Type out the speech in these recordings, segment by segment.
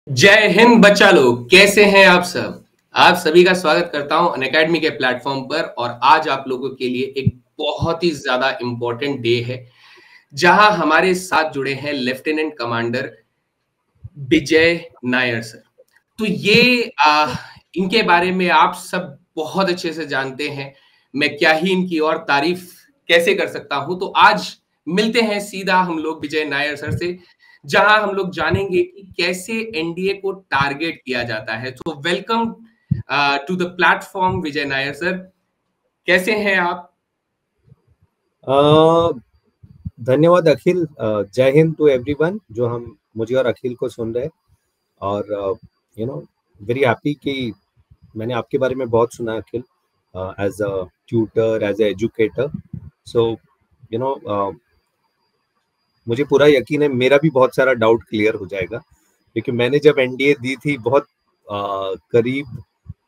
जय हिंद बच्चा लोग, कैसे हैं आप सब। आप सभी का स्वागत करता हूं अनअकैडमी के प्लेटफॉर्म पर। और आज आप लोगों के लिए एक बहुत ही ज्यादा इंपॉर्टेंट डे है, जहां हमारे साथ जुड़े हैं lieutenant commander Vijay Nair sir. तो इनके बारे में आप सब बहुत अच्छे से जानते हैं। मैं क्या ही इनकी और तारीफ कैसे कर सकता हूं। तो आज मिलते हैं सीधा हम लोग विजय नायर सर से, जहां हम लोग जानेंगे कि कैसे एनडीए को टारगेट किया जाता है। तो welcome to the platform Vijay Nair sir, कैसे हैं आप। धन्यवाद अखिल। जय हिंद टू एवरीवन जो हम मुझे और अखिल को सुन रहे हैं। और वेरी हैप्पी कि मैंने आपके बारे में बहुत सुना है Akhil, as a tutor, as a educator. So मुझे पूरा यकीन है मेरा भी बहुत सारा डाउट क्लियर हो जाएगा, क्योंकि मैंने जब एनडीए दी थी बहुत करीब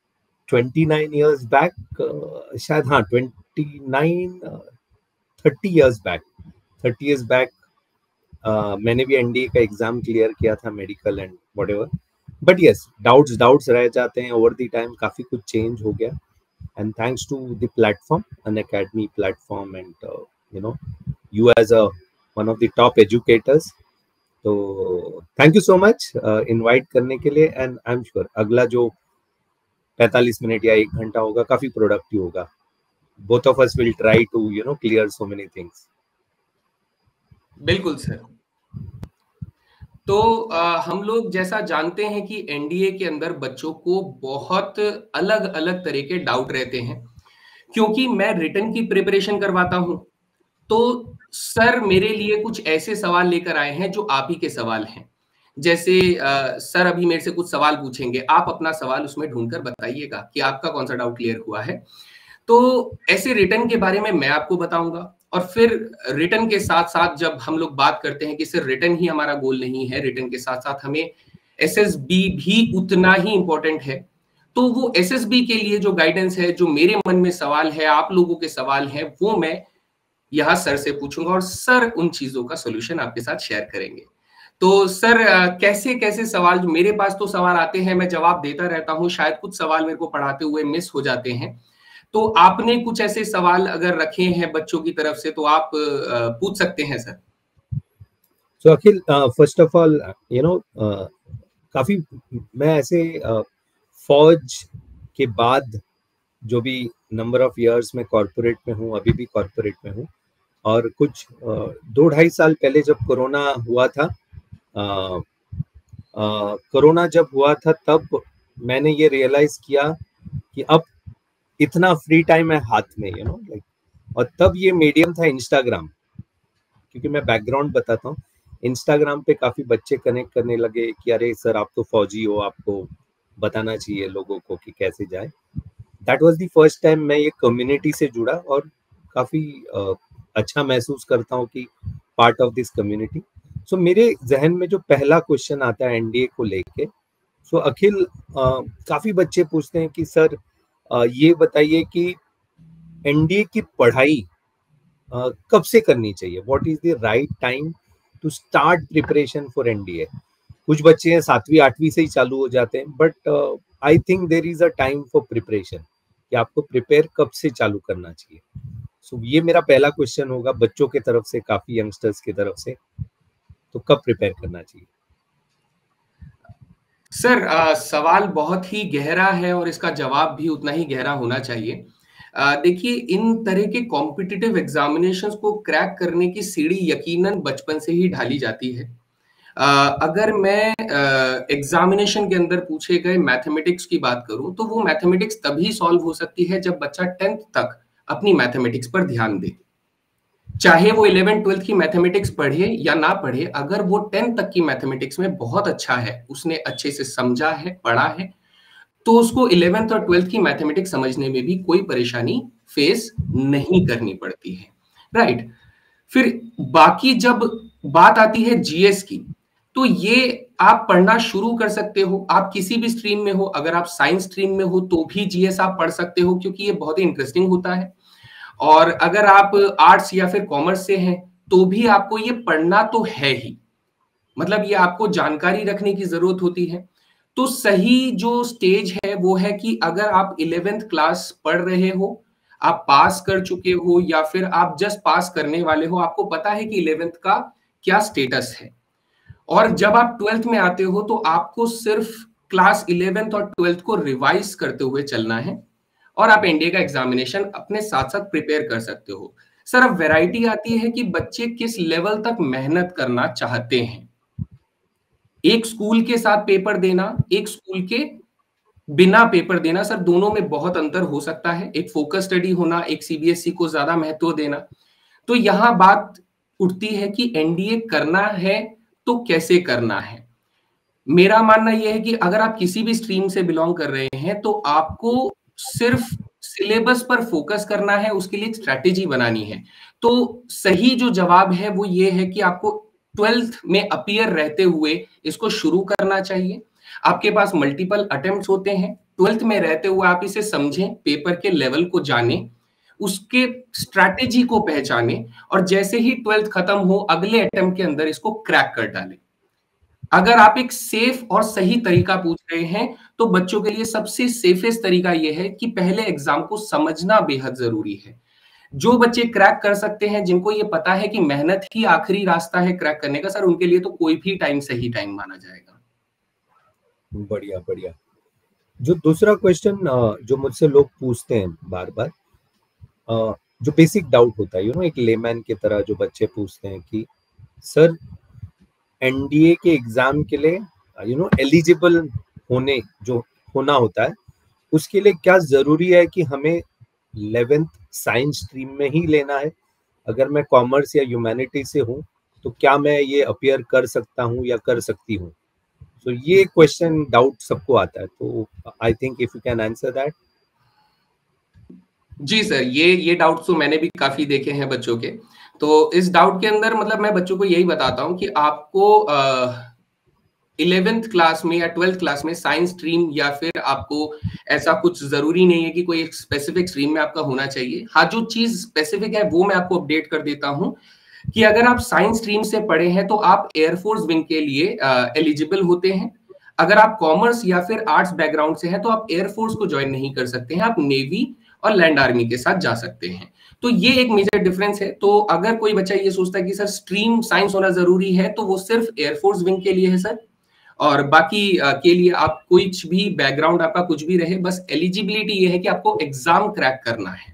29 इयर्स बैक, शायद, हाँ, 29 30 इयर्स बैक 30 इयर्स बैक मैंने भी एनडीए का एग्जाम क्लियर किया था, medical and whatever. But yes, doubts रह जाते हैं ओवर द टाइम। काफी कुछ चेंज हो गया, and thanks to the platform, Unacademy platform, and you as a one of the top educators. तो thank you so much invite करने के लिए। एंड आई एम श्योर अगला जो 45 मिनट या 1 घंटा होगा काफी प्रोडक्टिव होगा। Both of us will try to clear so many things. बिल्कुल सर। तो हम लोग जैसा जानते हैं कि एनडीए के अंदर बच्चों को बहुत अलग अलग तरह के डाउट रहते हैं, क्योंकि मैं रिटर्न की प्रिपरेशन करवाता हूं। तो सर मेरे लिए कुछ ऐसे सवाल लेकर आए हैं जो आप ही के सवाल हैं। जैसे सर अभी मेरे से कुछ सवाल पूछेंगे, आप अपना सवाल उसमें ढूंढकर बताइएगा कि आपका कौन सा डाउट क्लियर हुआ है। तो ऐसे रिटर्न के बारे में मैं आपको बताऊंगा, और फिर रिटर्न के साथ साथ जब हम लोग बात करते हैं कि सिर्फ रिटर्न ही हमारा गोल नहीं है, रिटर्न के साथ साथ हमें एसएसबी भी उतना ही इंपॉर्टेंट है। तो वो एसएसबी के लिए जो गाइडेंस है, जो मेरे मन में सवाल है, आप लोगों के सवाल है, वो मैं यहाँ सर से पूछूंगा और सर उन चीजों का सोल्यूशन आपके साथ शेयर करेंगे। तो सर कैसे कैसे सवाल, जो मेरे पास तो सवाल आते हैं, मैं जवाब देता रहता हूँ, शायद कुछ सवाल मेरे को पढ़ाते हुए मिस हो जाते हैं। तो आपने कुछ ऐसे सवाल अगर रखे हैं बच्चों की तरफ से तो आप पूछ सकते हैं sir. So Akhil, first of all काफी मैं ऐसे फौज के बाद जो भी नंबर ऑफ इयर्स में कॉरपोरेट में हूँ, अभी भी कॉरपोरेट में हूँ। और कुछ 2-2.5 साल पहले जब कोरोना हुआ था, कोरोना जब हुआ था तब मैंने ये रियलाइज किया कि अब इतना फ्री टाइम है हाथ में, लाइक। और तब ये मीडियम था इंस्टाग्राम, क्योंकि मैं बैकग्राउंड बताता हूँ। इंस्टाग्राम पे काफी बच्चे कनेक्ट करने लगे कि अरे सर आप तो फौजी हो, आपको बताना चाहिए लोगों को कि कैसे जाए। That was the first time मैं ये कम्युनिटी से जुड़ा, और काफी अच्छा महसूस करता हूँ कि part of this community. So मेरे जहन में जो पहला क्वेश्चन आता है एनडीए को लेके, सो अखिल, काफी बच्चे पूछते हैं कि सर ये बताइए कि एनडीए की पढ़ाई कब से करनी चाहिए, what is the right time to start preparation for NDA. कुछ बच्चे हैं 7वीं 8वीं से ही चालू हो जाते हैं, but I think there is a time for preparation, कि आपको प्रिपेयर कब से चालू करना चाहिए। सो ये मेरा पहला क्वेश्चन होगा बच्चों की तरफ से, काफी यंगस्टर्स की तरफ से, तो कब प्रिपेयर करना चाहिए। सर सवाल बहुत ही गहरा है और इसका जवाब भी उतना ही गहरा होना चाहिए। देखिए, इन तरह के कॉम्पिटिटिव एग्जामिनेशंस को क्रैक करने की सीढ़ी यकीनन बचपन से ही ढाली जाती है। अगर मैं एग्जामिनेशन के अंदर पूछे गए मैथमेटिक्स की बात करूं, तो वो मैथमेटिक्स तभी सॉल्व हो सकती है जब बच्चा 10th तक अपनी मैथमेटिक्स पर ध्यान दे। चाहे वो 11th 12th की मैथमेटिक्स पढ़े या ना पढ़े, अगर वो 10th तक की मैथमेटिक्स में बहुत अच्छा है, उसने अच्छे से समझा है, पढ़ा है, तो उसको 11th और 12th की मैथमेटिक्स समझने में भी कोई परेशानी फेस नहीं करनी पड़ती है। राइट। फिर बाकी जब बात आती है जीएस की, तो ये आप पढ़ना शुरू कर सकते हो। आप किसी भी स्ट्रीम में हो, अगर आप साइंस स्ट्रीम में हो तो भी जीएस आप पढ़ सकते हो, क्योंकि ये बहुत ही इंटरेस्टिंग होता है। और अगर आप आर्ट्स या फिर कॉमर्स से हैं तो भी आपको ये पढ़ना तो है ही। मतलब ये आपको जानकारी रखने की जरूरत होती है। तो सही जो स्टेज है वो है कि अगर आप 11th क्लास पढ़ रहे हो, आप पास कर चुके हो या फिर आप जस्ट पास करने वाले हो, आपको पता है कि 11th का क्या स्टेटस है। और जब आप 12th में आते हो तो आपको सिर्फ क्लास 11th और 12th को रिवाइज करते हुए चलना है और आप एनडीए का एग्जामिनेशन अपने साथ साथ प्रिपेयर कर सकते हो। सर अब वैरायटी आती है कि बच्चे किस लेवल तक मेहनत करना चाहते हैं। एक स्कूल के साथ पेपर देना, एक स्कूल के बिना पेपर देना, सर दोनों में बहुत अंतर हो सकता है। एक फोकस स्टडी होना, एक सीबीएसई को ज्यादा महत्व देना। तो यहां बात उठती है कि एनडीए करना है तो कैसे करना है। मेरा मानना यह है कि अगर आप किसी भी स्ट्रीम से बिलोंग कर रहे हैं तो आपको सिर्फ सिलेबस पर फोकस करना है, उसके लिए एक स्ट्रैटेजी बनानी है। तो सही जो जवाब है वो ये है कि आपको 12th में अपीयर रहते हुए इसको शुरू करना चाहिए। आपके पास मल्टीपल अटेम्प्ट्स होते हैं, 12th में रहते हुए आप इसे समझें, पेपर के लेवल को जानें, उसके स्ट्रैटेजी को पहचानें और जैसे ही 12th खत्म हो अगले अटेम्प्ट के अंदर इसको क्रैक कर डालें। अगर आप एक सेफ और सही तरीका पूछ रहे हैं तो बच्चों के लिए सबसे सेफेस्ट तरीका यह है कि पहले एग्जाम को समझना बेहद जरूरी है। जो बच्चे क्रैक कर सकते हैं, जिनको ये पता है कि मेहनत ही आखिरी रास्ता है क्रैक करने का, सर उनके लिए तो कोई भी टाइम सही टाइम माना जाएगा। बढ़िया बढ़िया। जो दूसरा क्वेश्चन जो मुझसे लोग पूछते हैं बार बार, जो बेसिक डाउट होता है, एक लेमैन की तरह जो बच्चे पूछते हैं कि सर एनडीए के एग्जाम के लिए एलिजिबल होना होता है, उसके लिए क्या जरूरी है कि हमें 11th साइंस स्ट्रीम में ही लेना है? अगर मैं कॉमर्स या ह्यूमैनिटी से हूँ तो क्या मैं ये अपीयर कर सकता हूँ या कर सकती हूँ? तो ये क्वेश्चन डाउट सबको आता है, तो I think if you can answer that. जी सर, ये डाउट तो मैंने भी काफी देखे हैं बच्चों के। तो इस डाउट के अंदर मतलब मैं बच्चों को यही बताता हूँ कि आपको 11th क्लास में या 12th क्लास में साइंस स्ट्रीम या फिर आपको ऐसा कुछ जरूरी नहीं है कि कोई एक स्पेसिफिक स्ट्रीम में आपका होना चाहिए। हाँ, जो चीज स्पेसिफिक है वो मैं आपको अपडेट कर देता हूँ कि अगर आप साइंस स्ट्रीम से पढ़े हैं तो आप एयरफोर्स विंग के लिए एलिजिबल होते हैं। अगर आप कॉमर्स या फिर आर्ट्स बैकग्राउंड से हैं तो आप एयरफोर्स को ज्वाइन नहीं कर सकते हैं, आप नेवी और लैंड आर्मी के साथ जा सकते हैं। तो ये एक मेजर डिफरेंस है। तो अगर कोई बच्चा ये सोचता है कि सर स्ट्रीम साइंस होना जरूरी है, तो वो सिर्फ एयरफोर्स विंग के लिए है सर, और बाकी के लिए आप कुछ भी बैकग्राउंड आपका कुछ भी रहे, बस एलिजिबिलिटी ये है कि आपको एग्जाम क्रैक करना है।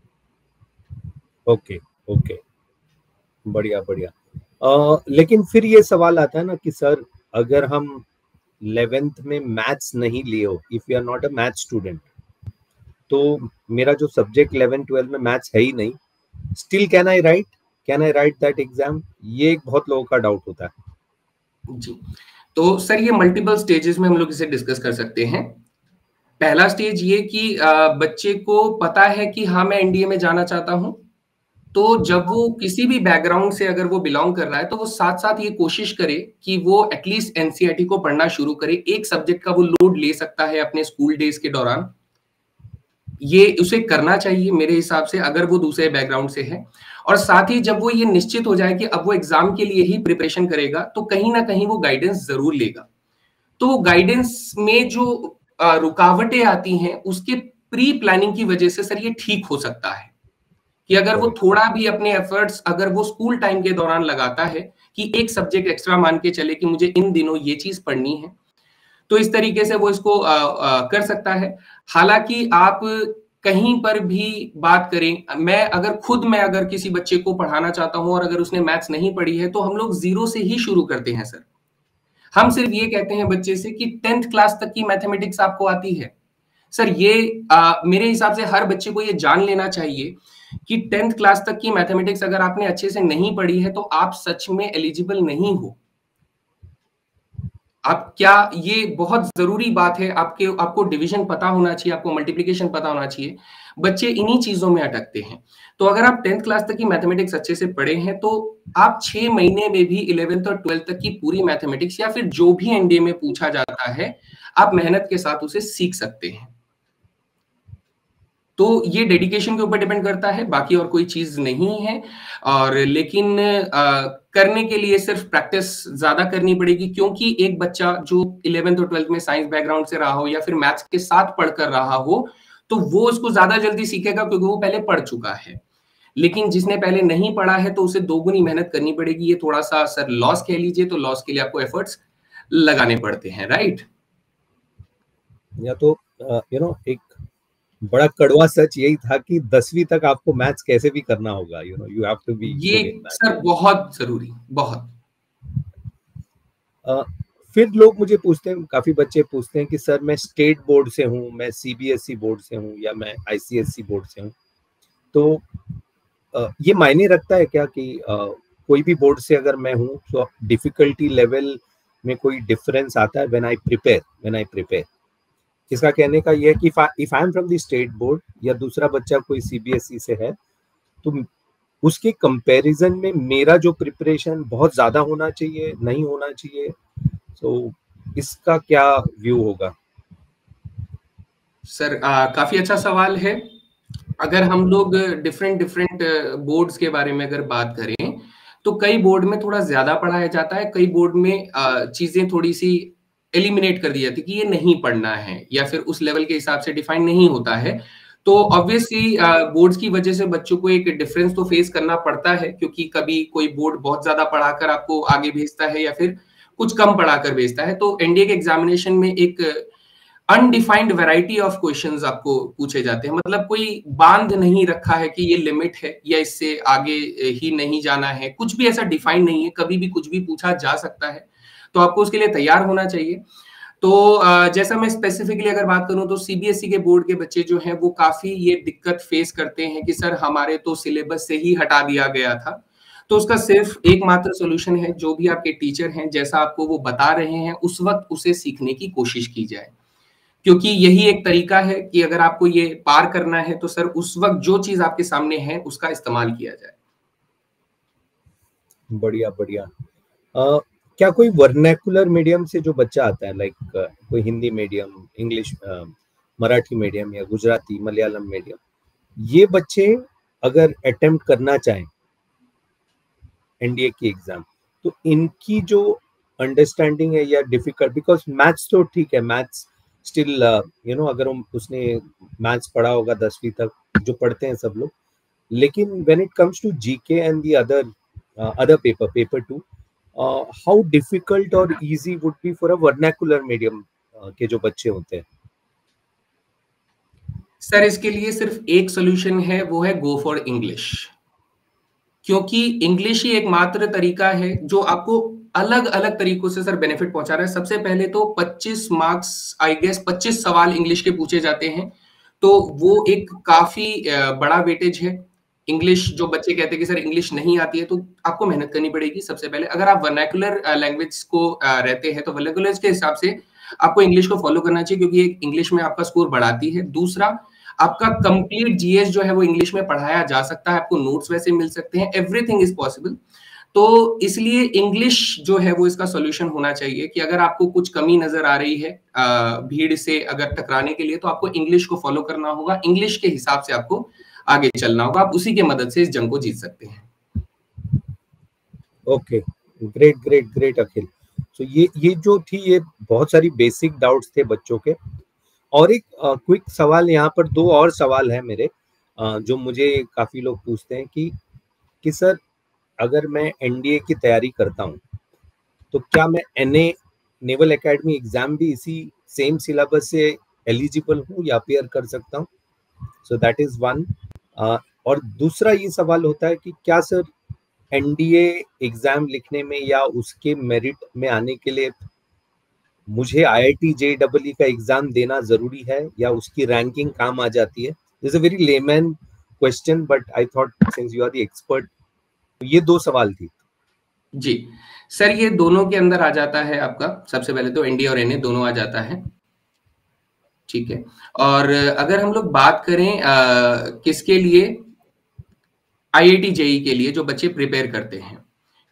ओके ओके, बढ़िया बढ़िया। लेकिन फिर ये सवाल आता है ना कि सर अगर हम 11th में मैथ्स नहीं लिए हो, if you are not a maths student, तो मेरा जो सब्जेक्ट 11th 12th में मैथ्स है ही नहीं, still can I write that exam? ये एक बहुत लोगों का डाउट होता है। जी, तो सर ये मल्टीपल स्टेजेस में हम लोग इसे डिस्कस कर सकते हैं। पहला स्टेज ये कि बच्चे को पता है कि हाँ मैं एनडीए में जाना चाहता हूं, तो जब वो किसी भी बैकग्राउंड से अगर वो बिलोंग कर रहा है तो वो साथ साथ ये कोशिश करे कि वो एटलीस्ट एनसीईआरटी को पढ़ना शुरू करे। एक सब्जेक्ट का वो लोड ले सकता है अपने स्कूल डेज के दौरान, ये उसे करना चाहिए मेरे हिसाब से अगर वो दूसरे बैकग्राउंड से है। और साथ ही जब वो ये निश्चित हो जाए कि अब वो एग्जाम के लिए ही प्रिपरेशन करेगा तो कहीं ना कहीं वो गाइडेंस जरूर लेगा। तो गाइडेंस में जो रुकावटें आती हैं उसके प्री प्लानिंग की वजह से सर ये ठीक हो सकता है कि अगर वो थोड़ा भी अपने एफर्ट्स अगर वो स्कूल टाइम के दौरान लगाता है कि एक सब्जेक्ट एक्स्ट्रा मान के चले कि मुझे इन दिनों ये चीज पढ़नी है, तो इस तरीके से वो इसको कर सकता है। हालांकि आप कहीं पर भी बात करें, मैं अगर किसी बच्चे को पढ़ाना चाहता हूं और अगर उसने मैथ्स नहीं पढ़ी है तो हम लोग जीरो से ही शुरू करते हैं सर। हम सिर्फ ये कहते हैं बच्चे से कि 10th क्लास तक की मैथमेटिक्स आपको आती है। सर ये मेरे हिसाब से हर बच्चे को ये जान लेना चाहिए कि 10th क्लास तक की मैथमेटिक्स अगर आपने अच्छे से नहीं पढ़ी है तो आप सच में एलिजिबल नहीं हो। आप क्या, ये बहुत जरूरी बात है, आपको डिवीजन पता होना चाहिए, आपको मल्टीप्लिकेशन पता होना चाहिए। बच्चे इन्हीं चीजों में अटकते हैं। तो अगर आप 10th क्लास तक की मैथमेटिक्स अच्छे से पढ़े हैं तो आप 6 महीने में भी 11th और 12th तक की पूरी मैथमेटिक्स या फिर जो भी एनडीए में पूछा जाता है, आप मेहनत के साथ उसे सीख सकते हैं। ओके, तो ये डेडिकेशन के ऊपर डिपेंड करता है, बाकी और कोई चीज़ नहीं है। और लेकिन करने के लिए सिर्फ प्रैक्टिस ज़्यादा करनी पड़ेगी, क्योंकि एक बच्चा जो 11th और 12th में साइंस बैकग्राउंड से रहा हो या फिर मैथ्स के साथ पढ़कर रहा हो, तो वो उसको ज़्यादा जल्दी सीखेगा क्योंकि वो पहले पढ़ चुका है। लेकिन जिसने पहले नहीं पढ़ा है, तो उसे दोगुनी मेहनत करनी पड़ेगी। ये थोड़ा-सा सर लॉस कह लीजिए, तो लॉस के लिए आपको एफर्ट्स लगाने पड़ते हैं, राइट? या तो एक बड़ा कड़वा सच यही था कि 10वीं तक आपको मैथ्स कैसे भी करना होगा, यू हैव टू बी ये गुड इन मैथ्स। सर बहुत ज़रूरी, बहुत। फिर लोग मुझे पूछते हैं, काफी बच्चे पूछते हैं कि सर मैं स्टेट बोर्ड से हूँ, मैं सीबीएसई बोर्ड से हूँ या मैं आईसीएसई बोर्ड से हूँ, तो ये मायने रखता है क्या कि कोई भी बोर्ड से अगर मैं हूँ तो डिफिकल्टी लेवल में कोई डिफरेंस आता है व्हेन आई प्रिपेयर? इसका कहने का ये है कि if I am from the state board या दूसरा बच्चा कोई सीबीएसई से है, तो उसके कंपैरिजन में मेरा जो प्रिपरेशन बहुत ज्यादा होना चाहिए, नहीं होना चाहिए? तो इसका क्या व्यू होगा? सर काफ़ी अच्छा सवाल है। अगर हम लोग डिफरेंट डिफरेंट बोर्ड्स के बारे में अगर बात करें, तो कई बोर्ड में थोड़ा ज़्यादा पढ़ाया जाता है, कई बोर्ड में चीज़ें थोड़ी-सी एलिमिनेट कर दी जाती है कि ये नहीं पढ़ना है या फिर उस लेवल के हिसाब से डिफाइन नहीं होता है। तो ऑब्वियसली बोर्ड्स की वजह से बच्चों को एक डिफरेंस तो फेस करना पड़ता है, क्योंकि कभी कोई बोर्ड बहुत ज़्यादा पढ़ाकर आपको आगे भेजता है या फिर कुछ कम पढ़ाकर भेजता है। तो एनडीए के एग्ज़ामिनेशन में एक अनडिफाइंड वैरायटी ऑफ क्वेश्चंस आपको पूछे जाते हैं। मतलब कोई बांध नहीं रखा है कि ये लिमिट है या इससे आगे ही नहीं जाना है, कुछ भी ऐसा डिफाइन नहीं है, कभी भी कुछ भी पूछा जा सकता है, तो आपको उसके लिए तैयार होना चाहिए। तो जैसा मैं स्पेसिफिकली अगर बात करूं, तो सीबीएसई के बोर्ड के बच्चे जो हैं वो काफी ये दिक्कत फेस करते हैं कि सर हमारे तो सिलेबस से ही हटा दिया गया था। तो उसका सिर्फ एकमात्र सोल्यूशन है, जो भी आपके टीचर हैं जैसा आपको वो बता रहे हैं उस वक्त उसे सीखने की कोशिश की जाए, क्योंकि यही एक तरीका है कि अगर आपको ये पार करना है तो सर उस वक्त जो चीज आपके सामने है उसका इस्तेमाल किया जाए। बढ़िया बढ़िया। क्या कोई वर्नैकुलर मीडियम से जो बच्चा आता है, लाइक कोई Hindi medium, English, Marathi medium या गुजराती मलयालम मीडियम, ये बच्चे अगर अटेम्प्ट करना चाहें एनडीए की एग्जाम, तो इनकी जो अंडरस्टैंडिंग है या डिफिकल्ट, बिकॉज मैथ्स तो ठीक है, मैथ्स स्टिल अगर उसने मैथ्स पढ़ा होगा 10वीं तक, जो पढ़ते हैं सब लोग, लेकिन when it comes to GK and the other paper 2, how difficult और easy would be for a vernacular medium के जो बच्चे होते हैं? सर इसके लिए सिर्फ एक सोल्यूशन है, वो है गो फॉर इंग्लिश। क्योंकि इंग्लिश ही एकमात्र तरीका है जो आपको अलग अलग तरीकों से सर बेनिफिट पहुंचा रहा है। सबसे पहले तो 25 मार्क्स, आई गेस 25 सवाल इंग्लिश के पूछे जाते हैं, तो वो एक काफी बड़ा वेटेज है। इंग्लिश, जो बच्चे कहते हैं कि सर इंग्लिश नहीं आती है, तो आपको मेहनत करनी पड़ेगी। सबसे पहले अगर आप वर्नाकुलर लैंग्वेज को रहते हैं, तो वर्नाकुलर के हिसाब से आपको इंग्लिश को फॉलो करना चाहिए, क्योंकि एक इंग्लिश में आपका स्कोर बढ़ाती है। दूसरा, आपका कंप्लीट जीएस जो है वो इंग्लिश में पढ़ाया जा सकता है, आपको नोट्स वैसे मिल सकते हैं, एवरीथिंग इज पॉसिबल। तो इसलिए इंग्लिश जो है वो इसका सॉल्यूशन होना चाहिए कि अगर आपको कुछ कमी नजर आ रही है भीड़ से अगर टकराने के लिए, तो आपको इंग्लिश को फॉलो करना होगा, इंग्लिश के हिसाब से आपको आगे चलना होगा। आप उसी के मदद से इस जंग को जीत सकते हैं। Okay, great great great Akhil. तो ये जो थी, ये बहुत सारी बेसिक डाउट्स थे बच्चों के। और एक क्विक सवाल, यहाँ पर दो और सवाल है मेरे, जो मुझे काफी लोग पूछते हैं कि सर अगर मैं एनडीए की तैयारी करता हूँ, तो क्या मैं एनए नेवल एकेडमी एग्जाम भी इसी सेम सिलेबस से एलिजिबल हूँ या अपियर कर सकता हूँ? So that is one. और दूसरा ये सवाल होता है कि क्या सर एनडीए एग्जाम लिखने में या उसके मेरिट में आने के लिए मुझे आईआईटी जेईई का एग्जाम देना जरूरी है या उसकी रैंकिंग काम आ जाती है? This a very layman question, but I thought since you are the expert, ये दो सवाल थी। जी सर, ये दोनों के अंदर आ जाता है आपका। सबसे पहले तो एनडीए और एनए दोनों आ जाता है, ठीक है। और अगर हम लोग बात करें किसके लिए, आईआईटी जेई के लिए जो बच्चे प्रिपेयर करते हैं,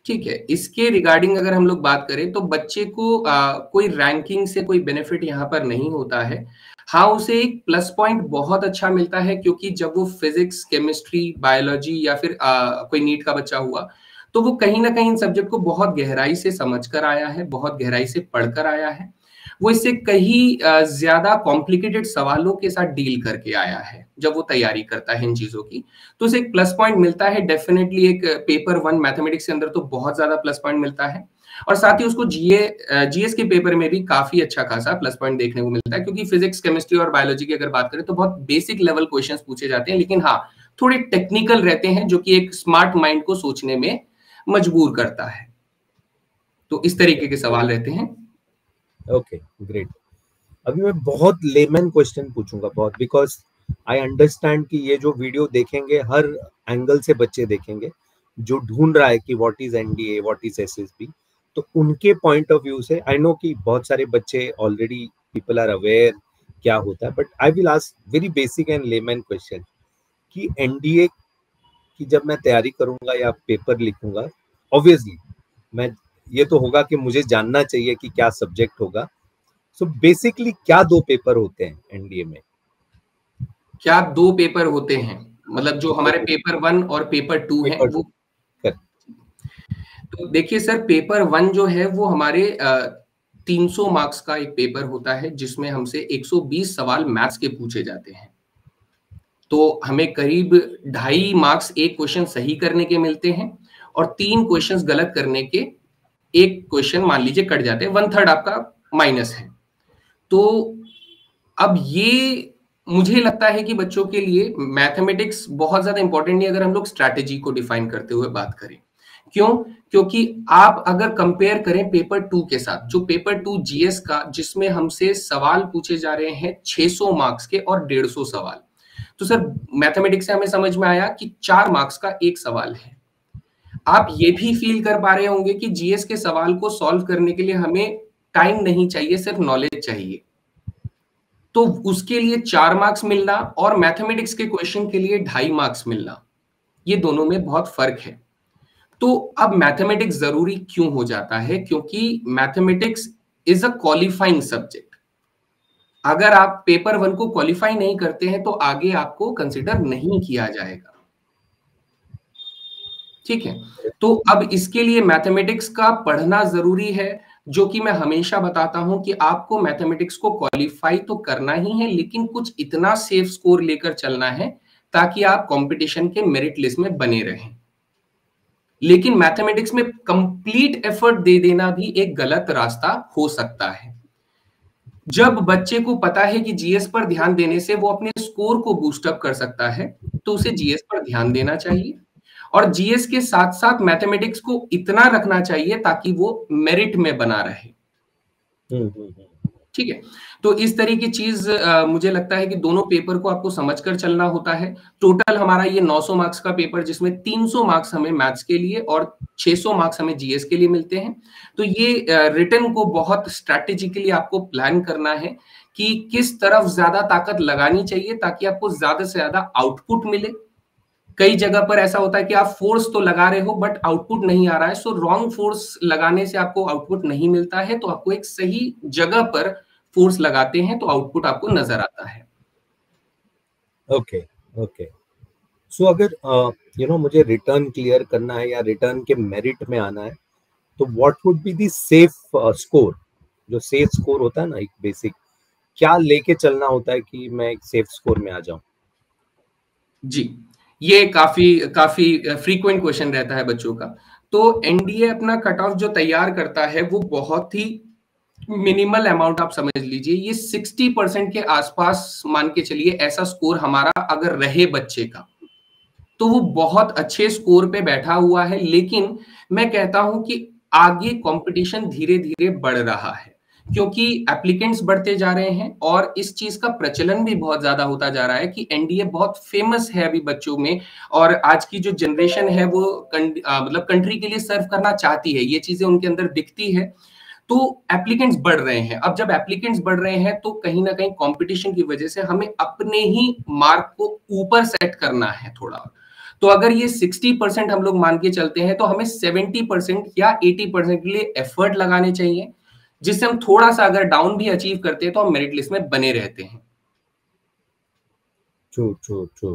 ठीक है, इसके रिगार्डिंग अगर हम लोग बात करें तो बच्चे को कोई रैंकिंग से कोई बेनिफिट यहाँ पर नहीं होता है। हाँ, उसे एक प्लस पॉइंट बहुत अच्छा मिलता है, क्योंकि जब वो फिजिक्स, केमिस्ट्री, बायोलॉजी या फिर कोई नीट का बच्चा हुआ, तो वो कहीं ना कहीं इन सब्जेक्ट को बहुत गहराई से समझ कर आया है, बहुत गहराई से पढ़कर आया है। वो इससे कहीं ज्यादा कॉम्प्लिकेटेड सवालों के साथ डील करके आया है जब वो तैयारी करता है इन चीजों की, तो उसे एक प्लस पॉइंट मिलता है डेफिनेटली। एक पेपर 1 मैथमेटिक्स के अंदर तो बहुत ज्यादा प्लस पॉइंट मिलता है, और साथ ही उसको जीएस के पेपर में भी काफी अच्छा खासा प्लस पॉइंट देखने को मिलता है, क्योंकि फिजिक्स, केमिस्ट्री और बायोलॉजी की अगर बात करें तो बहुत बेसिक लेवल क्वेश्चंस पूछे जाते हैं, लेकिन हाँ, थोड़े टेक्निकल रहते हैं, जो कि एक स्मार्ट माइंड को सोचने में मजबूर करता है। तो इस तरीके के सवाल रहते हैं। Okay, great. अभी मैं बहुत लेमन क्वेश्चन पूछूंगा, बहुत, बिकॉज आई अंडरस्टैंड कि ये जो वीडियो देखेंगे हर एंगल से बच्चे देखेंगे, जो ढूंढ रहा है कि what is NDA, what is SSB, तो उनके पॉइंट ऑफ व्यू से आई नो कि बहुत सारे बच्चे ऑलरेडी पीपल आर अवेयर क्या होता है, but I will ask very basic and layman question कि एनडीए की जब मैं तैयारी करूंगा या पेपर लिखूंगा, ऑब्वियसली मैं, ये तो होगा कि मुझे जानना चाहिए कि क्या सब्जेक्ट होगा। सो बेसिकली क्या दो पेपर होते हैं एनडीए में? क्या 2 पेपर होते हैं? मतलब जो हमारे पेपर 1 और पेपर 2 हैं वो। तो देखिए सर, पेपर 1 जो है वो हमारे 300 मार्क्स का एक पेपर होता है, जिसमें हमसे 120 सवाल मैथ्स के पूछे जाते हैं। तो हमें करीब 2.5 मार्क्स एक क्वेश्चन सही करने के मिलते हैं, और 3 क्वेश्चंस गलत करने के एक क्वेश्चन मान लीजिए कट जाते हैं, 1/3 आपका माइनस है। तो अब ये मुझे लगता है कि बच्चों के लिए मैथमेटिक्स बहुत ज्यादा इंपॉर्टेंट नहीं, अगर हम लोग स्ट्रैटेजी को डिफाइन करते हुए बात करें। क्यों? क्योंकि आप अगर कंपेयर करें पेपर 2 के साथ, जो पेपर 2 जीएस का, जिसमें हमसे सवाल पूछे जा रहे हैं 600 मार्क्स के और 150 सवाल, तो सर मैथमेटिक्स से हमें समझ में आया कि 4 मार्क्स का एक सवाल है। आप ये भी फील कर पा रहे होंगे कि जीएस के सवाल को सॉल्व करने के लिए हमें टाइम नहीं चाहिए, सिर्फ नॉलेज चाहिए। तो उसके लिए 4 मार्क्स मिलना और मैथमेटिक्स के क्वेश्चन के लिए 2.5 मार्क्स मिलना, ये दोनों में बहुत फर्क है। तो अब मैथमेटिक्स जरूरी क्यों हो जाता है? क्योंकि mathematics is a qualifying subject. अगर आप पेपर 1 को क्वालिफाई नहीं करते हैं तो आगे आपको कंसिडर नहीं किया जाएगा। ठीक है, तो अब इसके लिए मैथमेटिक्स का पढ़ना जरूरी है, जो कि मैं हमेशा बताता हूं कि आपको मैथमेटिक्स को क्वालिफाई तो करना ही है, लेकिन कुछ इतना सेफ स्कोर लेकर चलना है ताकि आप कंपटीशन के मेरिट लिस्ट में बने रहें। लेकिन मैथमेटिक्स में कंप्लीट एफर्ट दे देना भी एक गलत रास्ता हो सकता है। जब बच्चे को पता है कि जीएस पर ध्यान देने से वो अपने स्कोर को बूस्ट अप कर सकता है, तो उसे जीएस पर ध्यान देना चाहिए, और जीएस के साथ साथ मैथमेटिक्स को इतना रखना चाहिए ताकि वो मेरिट में बना रहे। ठीक है, तो इस तरह की चीज मुझे लगता है कि दोनों पेपर को आपको समझकर चलना होता है। टोटल हमारा ये 900 मार्क्स का पेपर, जिसमें 300 मार्क्स हमें मैथ्स के लिए और 600 मार्क्स हमें जीएस के लिए मिलते हैं। तो ये रिटन को बहुत स्ट्रैटेजिकली आपको प्लान करना है कि किस तरफ ज्यादा ताकत लगानी चाहिए ताकि आपको ज्यादा से ज्यादा आउटपुट मिले। कई जगह पर ऐसा होता है कि आप फोर्स तो लगा रहे हो बट आउटपुट नहीं आ रहा है, सो रॉन्ग फोर्स लगाने से आपको आउटपुट नहीं मिलता है। तो आपको एक सही जगह पर फोर्स लगाते हैं तो आउटपुट आपको नजर आता है। ओके ओके, सो अगर मुझे रिटर्न क्लियर करना है या रिटर्न के मेरिट में आना है, तो what would be the safe score? जो सेफ स्कोर होता है ना, एक बेसिक, क्या लेके चलना होता है कि मैं एक सेफ स्कोर में आ जाऊं? जी, ये काफी फ्रीक्वेंट क्वेश्चन रहता है बच्चों का। तो एनडीए अपना कट ऑफ जो तैयार करता है वो बहुत ही मिनिमल अमाउंट, आप समझ लीजिए ये 60% के आसपास मान के चलिए। ऐसा स्कोर हमारा अगर रहे बच्चे का तो वो बहुत अच्छे स्कोर पे बैठा हुआ है। लेकिन मैं कहता हूं कि आगे कंपटीशन धीरे धीरे बढ़ रहा है, क्योंकि एप्लीकेंट्स बढ़ते जा रहे हैं और इस चीज का प्रचलन भी बहुत ज्यादा होता जा रहा है कि एनडीए बहुत फेमस है अभी बच्चों में, और आज की जो जनरेशन है वो मतलब कंट्री के लिए सर्व करना चाहती है, ये चीजें उनके अंदर दिखती है। तो एप्लीकेंट्स बढ़ रहे हैं। अब जब एप्लीकेंट्स बढ़ रहे हैं तो कहीं ना कहीं कंपटीशन की वजह से हमें अपने ही मार्क को ऊपर सेट करना है थोड़ा। तो अगर ये 60% हम लोग मान के चलते हैं तो हमें 70% या 80% के लिए एफर्ट लगाने चाहिए, जिससे हम थोड़ा सा अगर डाउन भी अचीव करते हैं तो हम मेरिट लिस्ट में बने रहते हैं। ट्रू।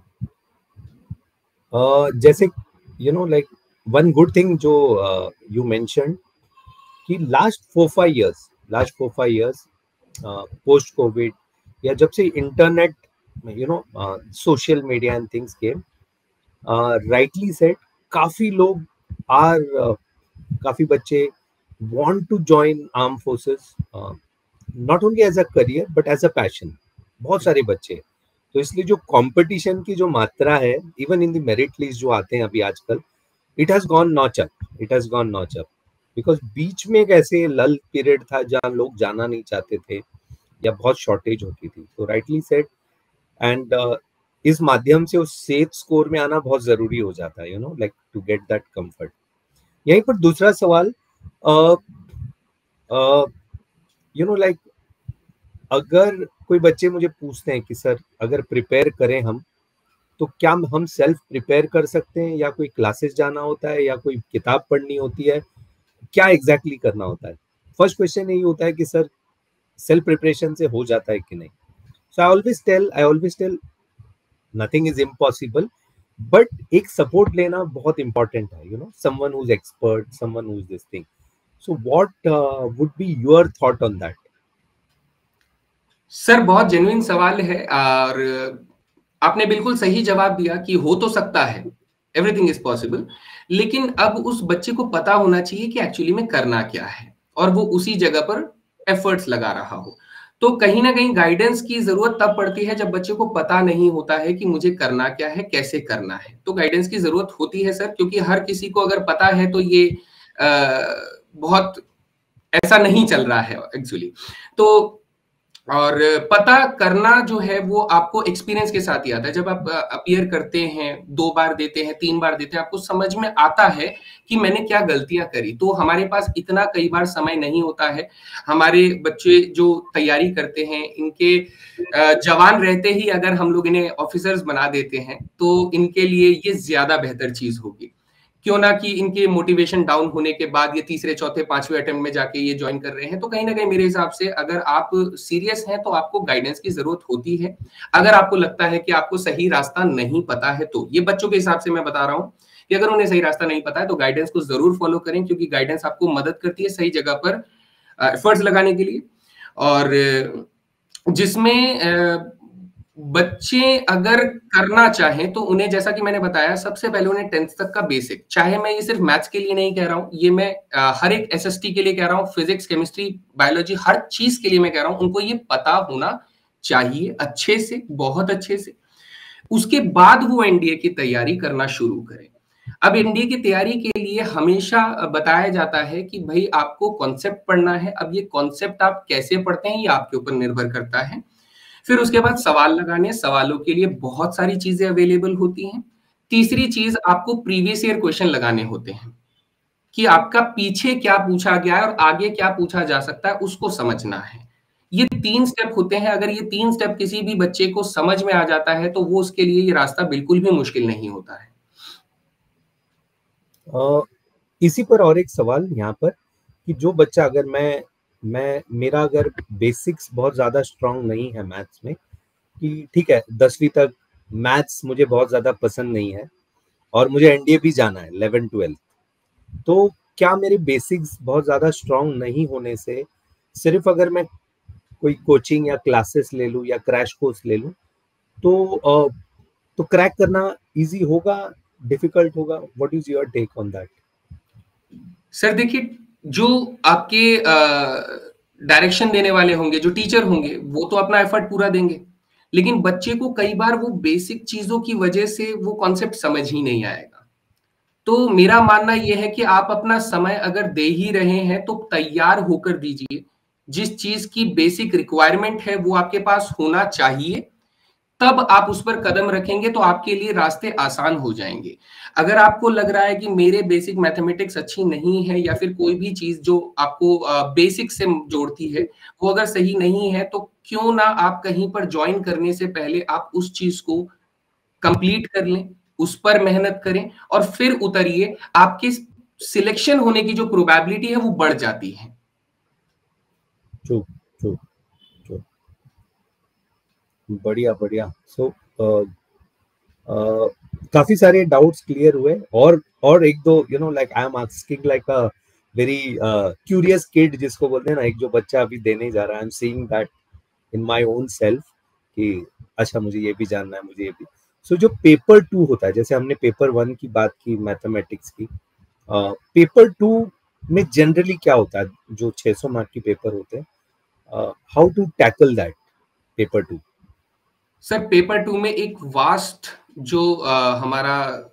जैसे लाइक वन गुड थिंग जो यू मेंशन कि लास्ट 4-5 years पोस्ट कोविड या जब से internet social media and things came, rightly said, काफी लोग आर काफी बच्चे want to join arm forces, not only as a career but as a passion. बहुत सारे बच्चे, तो इसलिए जो कंपटीशन की जो मात्रा है even in the merit list जो आते हैं अभी आजकल, it has gone notch up because बीच में एक ऐसे लल पीरियड था जहाँ लोग जाना नहीं चाहते थे या बहुत शॉर्टेज होती थी। तो राइटली सेड, एंड इस माध्यम से उस सेफ स्कोर में आना बहुत जरूरी हो जाता है, like to get that comfort. यहीं पर दूसरा सवाल, लाइक अगर कोई बच्चे मुझे पूछते हैं कि सर अगर प्रिपेयर करें हम, तो क्या हम सेल्फ प्रिपेयर कर सकते हैं या कोई क्लासेस जाना होता है या कोई किताब पढ़नी होती है, क्या एग्जैक्टली करना होता है? फर्स्ट क्वेश्चन यही होता है कि सर सेल्फ प्रिपरेशन से हो जाता है कि नहीं। So I always tell nothing is impossible, but एक सपोर्ट लेना बहुत इंपॉर्टेंट है, someone who is expert, someone who is this thing. So what would be your thought on that? Sir बहुत जेन्युइन सवाल है और आपने बिल्कुल सही जवाब दिया कि हो तो सकता है, एवरीथिंग इज पॉसिबल, लेकिन अब उस बच्चे को पता होना चाहिए कि एक्चुअली में करना क्या है और वो उसी जगह पर एफर्ट्स लगा रहा हो। तो कहीं ना कहीं गाइडेंस की जरूरत तब पड़ती है जब बच्चे को पता नहीं होता है कि मुझे करना क्या है, कैसे करना है। तो गाइडेंस की जरूरत होती है सर, क्योंकि हर किसी को अगर पता है तो ये बहुत ऐसा नहीं चल रहा है एक्चुअली। तो और पता करना जो है वो आपको एक्सपीरियंस के साथ ही आता है। जब आप अपीयर करते हैं, 2 बार देते हैं, 3 बार देते हैं, आपको समझ में आता है कि मैंने क्या गलतियां करी। तो हमारे पास इतना कई बार समय नहीं होता है। हमारे बच्चे जो तैयारी करते हैं, इनके जवान रहते ही अगर हम लोग इन्हें ऑफिसर्स बना देते हैं तो इनके लिए ये ज्यादा बेहतर चीज होगी, क्यों ना कि इनके मोटिवेशन डाउन होने के बाद ये तीसरे चौथे पांचवें अटेम्प्ट में जाके ये ज्वाइन कर रहे हैं। तो कहीं ना कहीं मेरे हिसाब से अगर आप सीरियस हैं तो आपको गाइडेंस की जरूरत होती है। अगर आपको लगता है कि आपको सही रास्ता नहीं पता है, तो ये बच्चों के हिसाब से मैं बता रहा हूँ कि अगर उन्हें सही रास्ता नहीं पता है तो गाइडेंस को जरूर फॉलो करें, क्योंकि गाइडेंस आपको मदद करती है सही जगह पर एफर्ट्स लगाने के लिए। और जिसमें बच्चे अगर करना चाहें तो उन्हें, जैसा कि मैंने बताया, सबसे पहले उन्हें 10th तक का बेसिक, चाहे मैं ये सिर्फ मैथ्स के लिए नहीं कह रहा हूं, ये मैं हर एक एसएसटी के लिए कह रहा हूं, फिजिक्स, केमिस्ट्री, बायोलॉजी, हर चीज के लिए मैं कह रहा हूं, उनको ये पता होना चाहिए अच्छे से, बहुत अच्छे से। उसके बाद वो एनडीए की तैयारी करना शुरू करें। अब एनडीए की तैयारी के लिए हमेशा बताया जाता है कि भाई आपको कॉन्सेप्ट पढ़ना है। अब ये कॉन्सेप्ट आप कैसे पढ़ते हैं ये आपके ऊपर निर्भर करता है। फिर उसके बाद सवाल लगाने, सवालों के लिए बहुत सारी चीजें अवेलेबल होती हैं। तीसरी चीज, आपको प्रीवियस ईयर क्वेश्चन लगाने होते हैं कि आपका पीछे क्या पूछा गया है और आगे क्या पूछा जा सकता है, उसको समझना है। ये 3 स्टेप होते हैं। अगर ये 3 स्टेप किसी भी बच्चे को समझ में आ जाता है तो वो, उसके लिए ये रास्ता बिल्कुल भी मुश्किल नहीं होता है। इसी पर और एक सवाल यहाँ पर कि जो बच्चा, अगर मेरा अगर बेसिक्स बहुत ज्यादा स्ट्रांग नहीं है मैथ्स में, कि ठीक है 10वीं तक मैथ्स मुझे बहुत ज्यादा पसंद नहीं है और मुझे एनडीए भी जाना है 11-12, तो क्या मेरे बेसिक्स बहुत ज्यादा स्ट्रांग नहीं होने से सिर्फ अगर मैं कोई कोचिंग या क्लासेस ले लूं या क्रैश कोर्स ले लूं तो क्रैक करना इजी होगा, डिफिकल्ट होगा? What is your take on that? Sir देखिए, जो आपके डायरेक्शन देने वाले होंगे, जो टीचर होंगे, वो तो अपना एफर्ट पूरा देंगे, लेकिन बच्चे को कई बार वो बेसिक चीजों की वजह से वो कॉन्सेप्ट समझ ही नहीं आएगा। तो मेरा मानना यह है कि आप अपना समय अगर दे ही रहे हैं तो तैयार होकर दीजिए। जिस चीज की बेसिक रिक्वायरमेंट है वो आपके पास होना चाहिए, तब आप उस पर कदम रखेंगे तो आपके लिए रास्ते आसान हो जाएंगे। अगर आपको लग रहा है कि मेरे बेसिक मैथमेटिक्स अच्छी नहीं है या फिर कोई भी चीज जो आपको बेसिक से जोड़ती है वो अगर सही नहीं है, तो क्यों ना आप कहीं पर ज्वाइन करने से पहले आप उस चीज को कंप्लीट कर लें, उस पर मेहनत करें और फिर उतरिए, आपके सिलेक्शन होने की जो प्रोबेबिलिटी है वो बढ़ जाती है। ट्रू ट्रू ट्रू, बढ़िया बढ़िया। सो काफी सारे डाउट्स क्लियर हुए, और एक दो like I am asking like a very curious kid जिसको बोलते हैं ना, एक जो बच्चा अभी देने जा रहा है, I am seeing that in my own self कि अच्छा मुझे ये भी जानना है, मुझे ये भी। सो जो पेपर 2 होता है, जैसे हमने पेपर 1 की बात की मैथमेटिक्स की, पेपर 2 में जनरली क्या होता है, जो 600 मार्क की पेपर होते हैं, how to tackle that paper 2? Sir paper 2 में एक वास्ट जो हमारा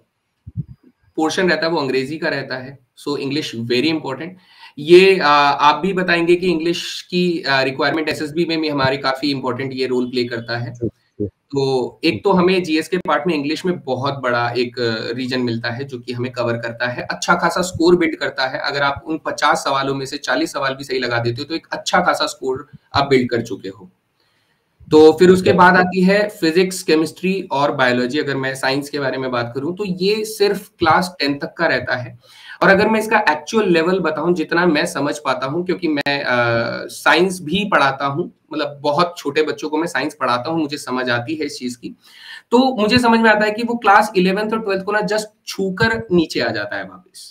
पोर्शन रहता है वो अंग्रेजी का रहता है, सो इंग्लिश वेरी इंपॉर्टेंट। ये आप भी बताएंगे कि इंग्लिश की रिक्वायरमेंट एसएसबी में भी हमारी काफी इंपॉर्टेंट ये रोल प्ले करता है। तो एक तो हमें जीएस के पार्ट में इंग्लिश में बहुत बड़ा एक रीजन मिलता है जो कि हमें कवर करता है, अच्छा खासा स्कोर बिल्ड करता है। अगर आप उन 50 सवालों में से 40 सवाल भी सही लगा देते हो तो एक अच्छा खासा स्कोर आप बिल्ड कर चुके हो। तो फिर उसके बाद आती है फिजिक्स, केमिस्ट्री और बायोलॉजी। अगर मैं साइंस के बारे में बात करूं तो ये सिर्फ क्लास 10 तक का रहता है। और अगर मैं इसका एक्चुअल लेवल बताऊं, जितना मैं समझ पाता हूं, क्योंकि मैं साइंस भी पढ़ाता हूं, मतलब बहुत छोटे बच्चों को मैं साइंस पढ़ाता हूं, मुझे समझ आती है इस चीज की। तो मुझे समझ में आता है कि वो क्लास 11th और 12th को ना जस्ट छूकर नीचे आ जाता है वापस।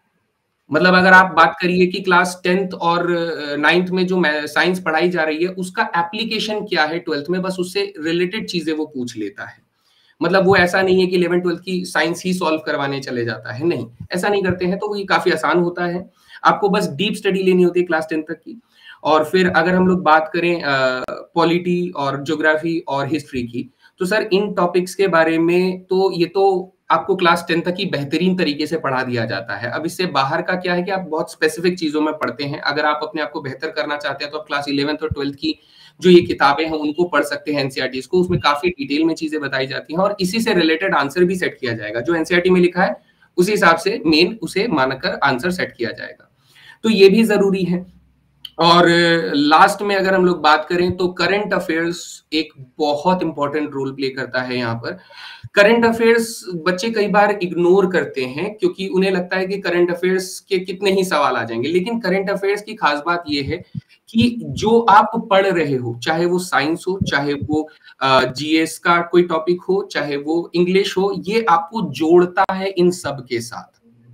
मतलब अगर आप बात करिए कि क्लास 10th और 9th में जो साइंस पढ़ाई जा रही है उसका एप्लीकेशन क्या है 12th में, बस उससे रिलेटेड चीजें वो पूछ लेता है। मतलब वो ऐसा नहीं है कि 11th 12th की साइंस ही सॉल्व करवाने चले जाता है, नहीं, ऐसा नहीं करते हैं। तो ये काफी आसान होता है, आपको बस डीप स्टडी लेनी होती है क्लास 10 तक की। और फिर अगर हम लोग बात करें पॉलिटी और ज्योग्राफी और हिस्ट्री की, तो सर इन टॉपिक्स के बारे में तो ये तो आपको क्लास 10 तक ही बेहतरीन तरीके से पढ़ा दिया जाता है। अब इससे बाहर का क्या है कि आप बहुत स्पेसिफिक चीजों में पढ़ते हैं। अगर आप अपने आप को बेहतर करना चाहते हैं तो आप क्लास 11th और 12th की जो ये किताबें हैं उनको पढ़ सकते हैं, एनसीईआरटीज को। उसमें काफी डिटेल में चीजें बताई जाती हैं और इसी से रिलेटेड आंसर भी सेट किया जाएगा। जो एनसीईआरटी में लिखा है उसी हिसाब से मेन उसे मानकर आंसर सेट किया जाएगा, तो ये भी जरूरी है। और लास्ट में अगर हम लोग बात करें तो करंट अफेयर्स एक बहुत इंपॉर्टेंट रोल प्ले करता है यहाँ पर। करंट अफेयर्स बच्चे कई बार इग्नोर करते हैं क्योंकि उन्हें लगता है कि करंट अफेयर्स के कितने ही सवाल आ जाएंगे, लेकिन करंट अफेयर्स की खास बात यह है कि जो आप पढ़ रहे हो, चाहे वो साइंस हो, चाहे वो जीएस का कोई टॉपिक हो, चाहे वो इंग्लिश हो, ये आपको जोड़ता है इन सब के साथ।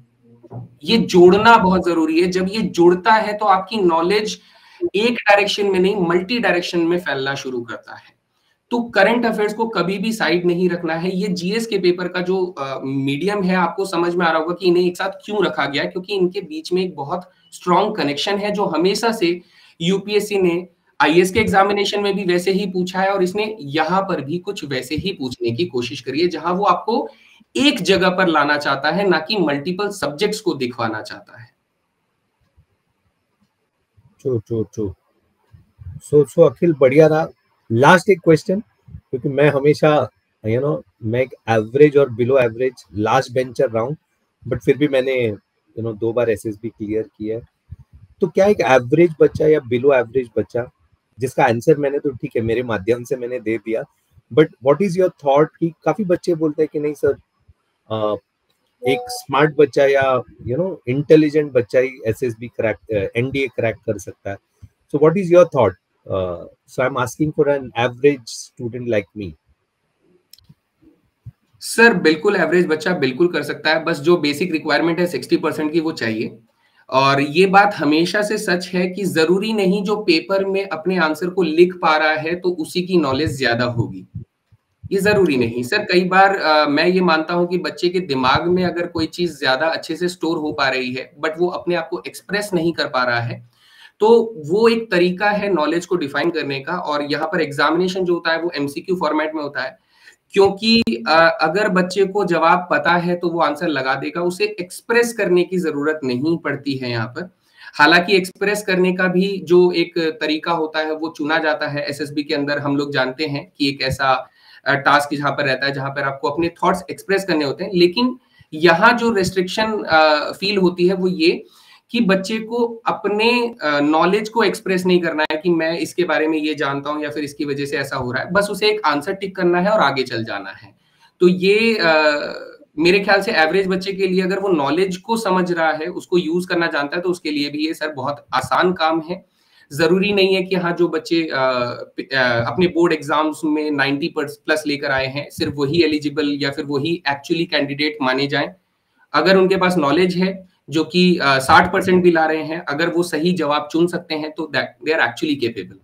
ये जोड़ना बहुत जरूरी है। जब ये जुड़ता है तो आपकी नॉलेज एक डायरेक्शन में नहीं, मल्टी डायरेक्शन में फैलना शुरू करता है। तो करंट अफेयर्स को कभी भी साइड नहीं रखना है। ये जीएस के पेपर का जो मीडियम है, आपको समझ में आ रहा होगा कि इन्हें एक साथ क्यों रखा गया है, क्योंकि इनके बीच में एक बहुत स्ट्रॉन्ग कनेक्शन है जो हमेशा से यूपीएससी ने आईएएस के एग्जामिनेशन में भी वैसे ही पूछा है और इसने यहाँ पर भी कुछ वैसे ही पूछने की कोशिश करी है, जहां वो आपको एक जगह पर लाना चाहता है, ना कि मल्टीपल सब्जेक्ट्स को दिखवाना चाहता है। True true true. So Akhil, बढ़िया रहा। लास्ट एक क्वेश्चन, क्योंकि मैं हमेशा मैं एक एवरेज और बिलो एवरेज लास्ट बेंचर रहा हूँ, बट फिर भी मैंने 2 बार एसएसबी क्लियर किया है। तो क्या एक एवरेज बच्चा या बिलो एवरेज बच्चा, जिसका आंसर मैंने तो ठीक है मेरे माध्यम से मैंने दे दिया, but what is your thought कि काफी बच्चे बोलते हैं कि नहीं सर, एक स्मार्ट बच्चा या इंटेलिजेंट बच्चा ही एसएसबी क्रैक, एनडीए क्रैक कर सकता है। So what is your thought? So I am asking for an average student like me. Sir बिल्कुल एवरेज बच्चा बिल्कुल कर सकता है, बस जो बेसिक रिक्वायरमेंट है 60% की वो चाहिए। और ये बात हमेशा से सच है कि जरूरी नहीं जो पेपर में अपने आंसर को लिख पा रहा है तो उसी की नॉलेज ज्यादा होगी, ये जरूरी नहीं सर। कई बार मैं ये मानता हूं कि बच्चे के दिमाग में अगर कोई चीज ज्यादा अच्छे से स्टोर हो पा रही है बट वो अपने आप को एक्सप्रेस नहीं कर पा रहा है, तो वो एक तरीका है नॉलेज को डिफाइन करने का। और यहाँ पर एग्जामिनेशन जो होता है वो एमसीक्यू फॉर्मेट में होता है, क्योंकि अगर बच्चे को जवाब पता है तो वो आंसर लगा देगा, उसे एक्सप्रेस करने की जरूरत नहीं पड़ती है यहाँ पर। हालांकि एक्सप्रेस करने का भी जो एक तरीका होता है वो चुना जाता है एसएसबी के अंदर। हम लोग जानते हैं कि एक ऐसा टास्क जहां पर रहता है जहां पर आपको अपने थॉट्स एक्सप्रेस करने होते हैं, लेकिन यहाँ जो रेस्ट्रिक्शन फील होती है वो ये कि बच्चे को अपने नॉलेज को एक्सप्रेस नहीं करना है कि मैं इसके बारे में ये जानता हूं या फिर इसकी वजह से ऐसा हो रहा है, बस उसे एक आंसर टिक करना है और आगे चल जाना है। तो ये मेरे ख्याल से एवरेज बच्चे के लिए अगर वो नॉलेज को समझ रहा है, उसको यूज़ करना जानता है, तो उसके लिए भी ये सर बहुत आसान काम है। ज़रूरी नहीं है कि हाँ, जो बच्चे अपने बोर्ड एग्ज़ाम्स में 90 प्लस लेकर आए हैं, सिर्फ़ वही एलिजिबल या फिर वही एक्चुअली कैंडिडेट माने जाएँ। अगर उनके पास नॉलेज है, जो कि 60% भी ला रहे हैं, अगर वो सही जवाब चुन सकते हैं, तो that they are actually capable.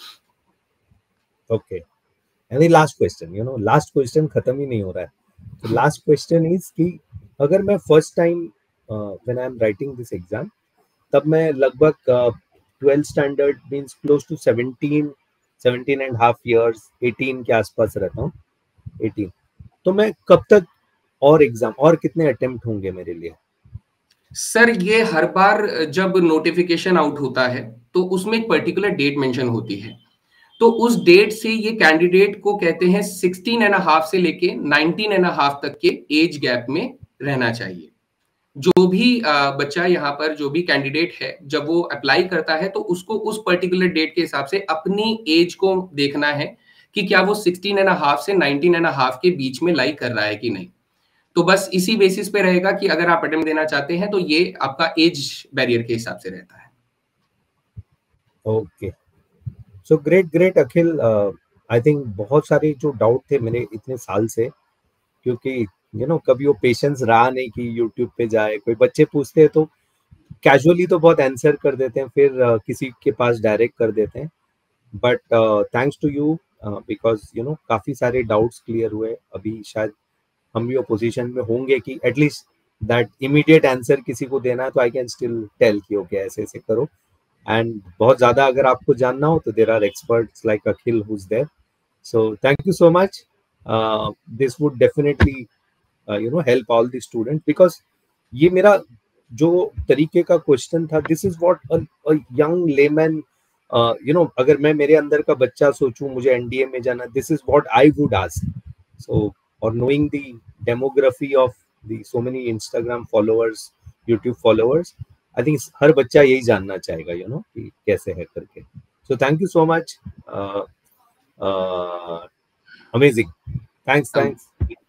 Okay, and last question, last question खत्म ही नहीं हो रहा है। तो लास्ट क्वेश्चन इज कि अगर मैं first time when I am writing this exam, तब मैं लगभग 12th standard means close to 17 and half years, 18 के आसपास रहता हूँ, 18। तो मैं कब तक और एग्जाम और कितने अटेम्प्ट होंगे मेरे लिए? सर ये हर बार जब नोटिफिकेशन आउट होता है, तो उसमें एक पर्टिकुलर डेट मेंशन होती है। तो उस डेट से ये कैंडिडेट को कहते हैं 16 एंड हाफ से लेके 19 एंड हाफ तक के एज गैप में रहना चाहिए। जो भी बच्चा यहाँ पर, जो भी कैंडिडेट है, जब वो अप्लाई करता है, तो उसको उस पर्टिकुलर डेट के हिसाब से अपनी एज को देखना है कि क्या वो 16 एंड हाफ से 19 एंड हाफ के बीच में लाई कर रहा है कि नहीं। तो बस इसी बेसिस पे रहेगा कि अगर आप अटेम्प्ट देना चाहते हैं, तो ये आपका एज बैरियर के हिसाब से रहता है। Okay, so great great Akhil. I think बहुत सारे जो डाउट थे मेरे इतने साल से, क्योंकि कभी वो पेशेंस रहा नहीं कि यूट्यूब पे जाए, कोई बच्चे पूछते हैं तो कैजुअली तो बहुत आंसर कर देते हैं, फिर किसी के पास डायरेक्ट कर देते हैं। But thanks to you, because काफी सारे डाउट्स क्लियर हुए। अभी शायद हम भी पोजीशन में होंगे कि एटलीस्ट दैट इमीडिएट आंसर किसी को देना है, तो आई कैन स्टिल टेल कि ओके ऐसे ऐसे करो। एंड बहुत ज्यादा अगर आपको जानना हो तो there are experts like Akhil who is there. So thank you so much. This would definitely help all the student, because ये मेरा जो तरीके का क्वेश्चन था, this is what a young layman, अगर मैं मेरे अंदर का बच्चा सोचूं मुझे एनडीए में जाना, this is what I would ask. So और knowing the demography of the so many Instagram followers, YouTube followers, I think हर बच्चा यही जानना चाहेगा कि कैसे है करके। So thank you so much, amazing, thanks.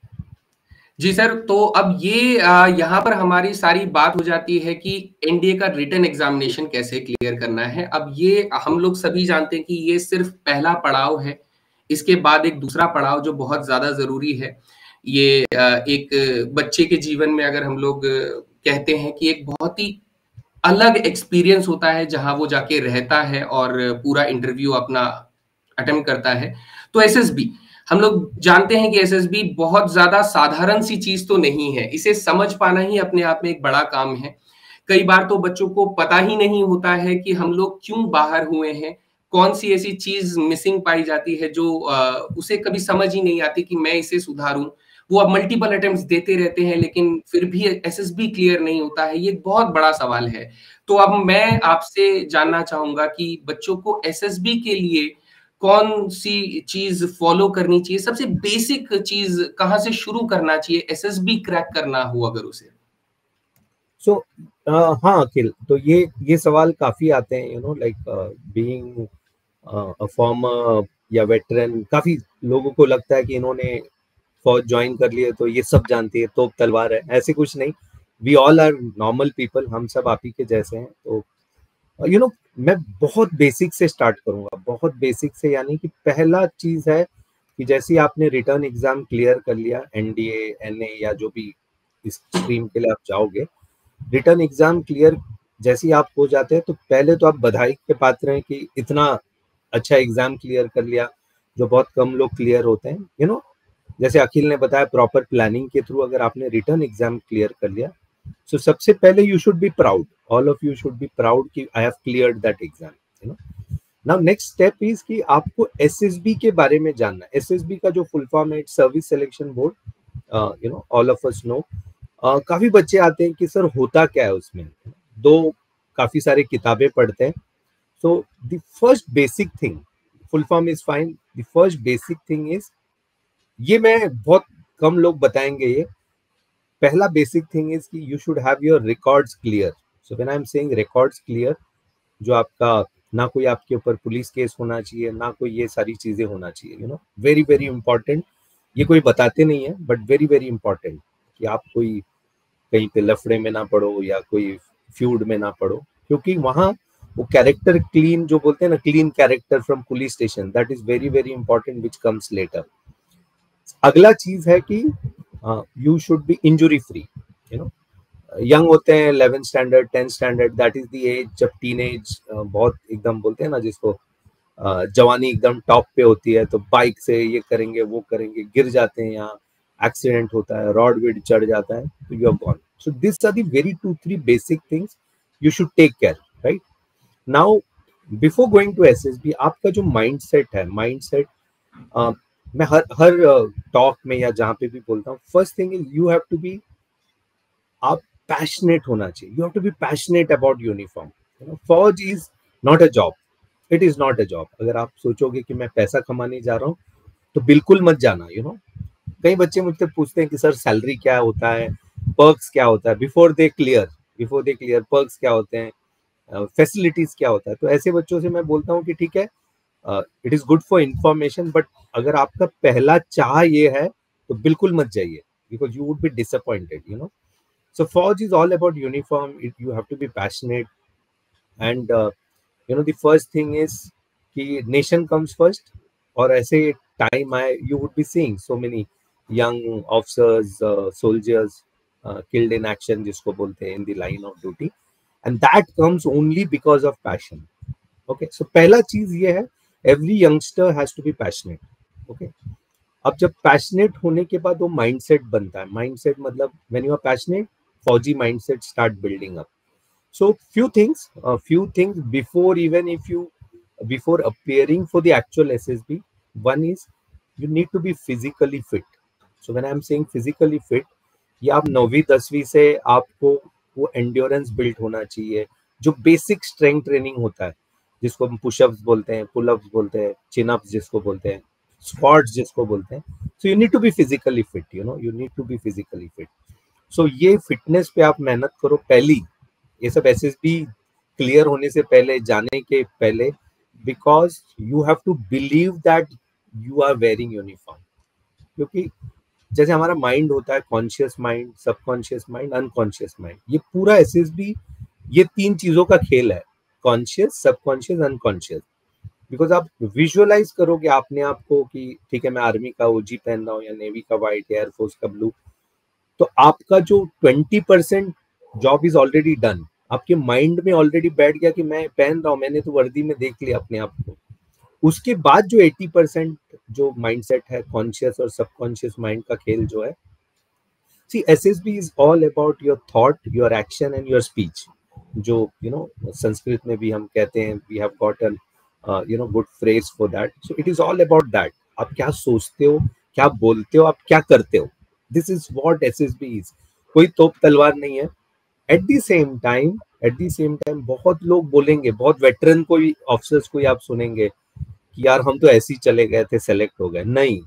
जी सर, तो अब ये यहाँ पर हमारी सारी बात हो जाती है कि एनडीए का रिटन एग्जामिनेशन कैसे क्लियर करना है। अब ये हम लोग सभी जानते हैं कि ये सिर्फ पहला पड़ाव है। इसके बाद एक दूसरा पड़ाव जो बहुत ज्यादा जरूरी है, ये एक बच्चे के जीवन में अगर हम लोग कहते हैं कि एक बहुत ही अलग एक्सपीरियंस होता है जहां वो जाके रहता है और पूरा इंटरव्यू अपना अटेम्प्ट करता है। तो एसएसबी, हम लोग जानते हैं कि एसएसबी बहुत ज्यादा साधारण सी चीज तो नहीं है। इसे समझ पाना ही अपने आप में एक बड़ा काम है। कई बार तो बच्चों को पता ही नहीं होता है कि हम लोग क्यों बाहर हुए हैं, कौन सी ऐसी चीज मिसिंग पाई जाती है जो उसे कभी समझ ही नहीं आती कि मैं इसे सुधारूं। वो अब मल्टीपल अटेम्प्ट्स देते रहते हैं, लेकिन फिर भी एसएसबी क्लियर नहीं होता है। ये एक बहुत बड़ा सवाल है। तो अब मैं आपसे जानना चाहूंगा कि बच्चों को एसएसबी के लिए कौन सी चीज फॉलो करनी चाहिए, सबसे बेसिक चीज कहाँ से शुरू करना चाहिए एसएसबी क्रैक करना हो अगर उसे। सो हाँ अखिल, तो ये सवाल काफी आते हैं, लाइक बीइंग अ फॉर्मर या वेटरन, काफी लोगों को लगता है कि इन्होंने फौज ज्वाइन कर लिए तो ये सब जानती है, तोप तलवार है। ऐसे कुछ नहीं, we all are normal people, हम सब आप ही के जैसे हैं। तो मैं बहुत बेसिक से स्टार्ट करूंगा, बहुत बेसिक से, यानी कि पहला चीज है कि जैसे ही आपने रिटर्न एग्जाम क्लियर कर लिया, एनडीए, एनए या जो भी इस स्ट्रीम के लिए आप जाओगे, रिटर्न एग्जाम क्लियर जैसे ही आप हो जाते हैं, तो पहले तो आप बधाई के पात्र हैं कि इतना अच्छा एग्जाम क्लियर कर लिया, जो बहुत कम लोग क्लियर होते हैं। जैसे अखिल ने बताया, प्रॉपर प्लानिंग के थ्रू अगर आपने रिटर्न एग्जाम क्लियर कर लिया, सो सबसे पहले you should be proud, all of you should be proud कि I have cleared that exam. Now next step is कि आपको एसएसबी के बारे में जानना। एसएसबी का जो फुल फॉर्म है, service selection board, all of us know. काफी बच्चे आते हैं कि सर होता क्या है उसमें, दो काफी सारे किताबें पढ़ते हैं। So the first basic thing, full form is fine, the first basic thing is, ये मैं बहुत कम लोग बताएंगे, ये पहला बेसिक थिंग इज कि you should have your records clear. So when I am saying records clear, जो आपका ना कोई आपके ऊपर पुलिस केस होना चाहिए, ना कोई ये सारी चीजें होना चाहिए, वेरी वेरी इंपॉर्टेंट। ये कोई बताते नहीं है, बट वेरी वेरी इंपॉर्टेंट कि आप कोई कहीं पे लफड़े में ना पड़ो या कोई फ्यूड में ना पड़ो, क्योंकि वहाँ वो कैरेक्टर क्लीन जो बोलते हैं ना, clean character from police station, that is very very important which comes later. अगला चीज है कि you should be injury free. You know young होते हैं 11th standard 10th standard, that is the age जब टीनेज बहुत एकदम बोलते हैं ना जिसको जवानी एकदम टॉप पे होती है, तो बाइक से ये करेंगे वो करेंगे, गिर जाते हैं, यहाँ एक्सीडेंट होता है, रॉड विड चढ़ जाता है, तो you are gone. So this are the very 2-3 basic things you should take care, right. Now before going to SSB, आपका जो माइंड सेट है, माइंड सेट मैं हर टॉक में या जहाँ पे भी बोलता हूँ, first thing is you have to be, आप पैशनेट होना चाहिए, you have to be passionate about uniform. फौज is not a job, it is not a job. अगर आप सोचोगे कि मैं पैसा कमाने जा रहा हूँ तो बिल्कुल मत जाना। कई बच्चे मुझसे पूछते हैं कि सर सैलरी क्या होता है, पर्क्स क्या होता है, बिफोर दे क्लियर पर्क्स क्या होते हैं, फैसिलिटीज क्या होता है। तो ऐसे बच्चों से मैं बोलता हूँ कि ठीक है, it is good for information, but अगर आपका पहला चाह ये है तो बिल्कुल मत जाइए, because you would be disappointed. So Forge is all about uniform. You have to be passionate, and the first thing is कि nation comes first. और ऐसे time आए, you would be seeing so many young officers, soldiers killed in action, जिसको बोलते हैं, in the line of duty, and that comes only because of passion. Okay, so पहला चीज ये है, every youngster has to be passionate. Okay, अब जब passionate होने के बाद वो माइंडसेट बनता है। माइंडसेट मतलब व्हेन यू आर पैशनेट, फौजी mindset start building up. So few things before, even if you before appearing for the actual SSB, one is you need to be physically fit. So when I'm saying physically fit, ये आप 9वीं 10वीं से आपको वो endurance build होना चाहिए, जो basic strength training होता है, जिसको हम पुशअप्स बोलते हैं, पुलअप्स बोलते हैं, चिनअप्स जिसको बोलते हैं, स्क्वाट्स जिसको बोलते हैं। So you need to be physically fit, you need to be physically fit. So ये फिटनेस पे आप मेहनत करो पहली, ये सब एसएसबी क्लियर होने से पहले, जाने के पहले, because you have to believe that you are wearing uniform. क्योंकि जैसे हमारा माइंड होता है, conscious mind, subconscious mind, unconscious mind, ये पूरा एसएसबी ये 3 चीजों का खेल है, कॉन्शियस, सबकॉन्शियस, अनकॉन्शियस। बिकॉज आप विजुअलाइज करोगे अपने आप को कि ठीक है, मैं आर्मी का ओजी पहन रहा हूँ या नेवी का व्हाइट, एयरफोर्स का ब्लू, तो आपका जो 20% जॉब इज ऑलरेडी डन, आपके माइंड में ऑलरेडी बैठ गया कि मैं पहन रहा हूँ, मैंने तो वर्दी में देख लिया अपने आप को। उसके बाद जो 80% जो माइंडसेट है, कॉन्शियस और सबकॉन्शियस माइंड का खेल जो है, see SSB is all about your thought, your action and your speech. जो संस्कृत में भी हम कहते हैं, we have got an good phrase for that. So it is all about that, आप क्या सोचते हो, क्या बोलते हो, आप क्या करते हो, this is what SSB is. कोई तोप तलवार नहीं है। एट द सेम टाइम बहुत लोग बोलेंगे, बहुत वेटरन कोई ऑफिसर्स को आप सुनेंगे कि यार हम तो ऐसे ही चले गए थे, सेलेक्ट हो गए। नहीं,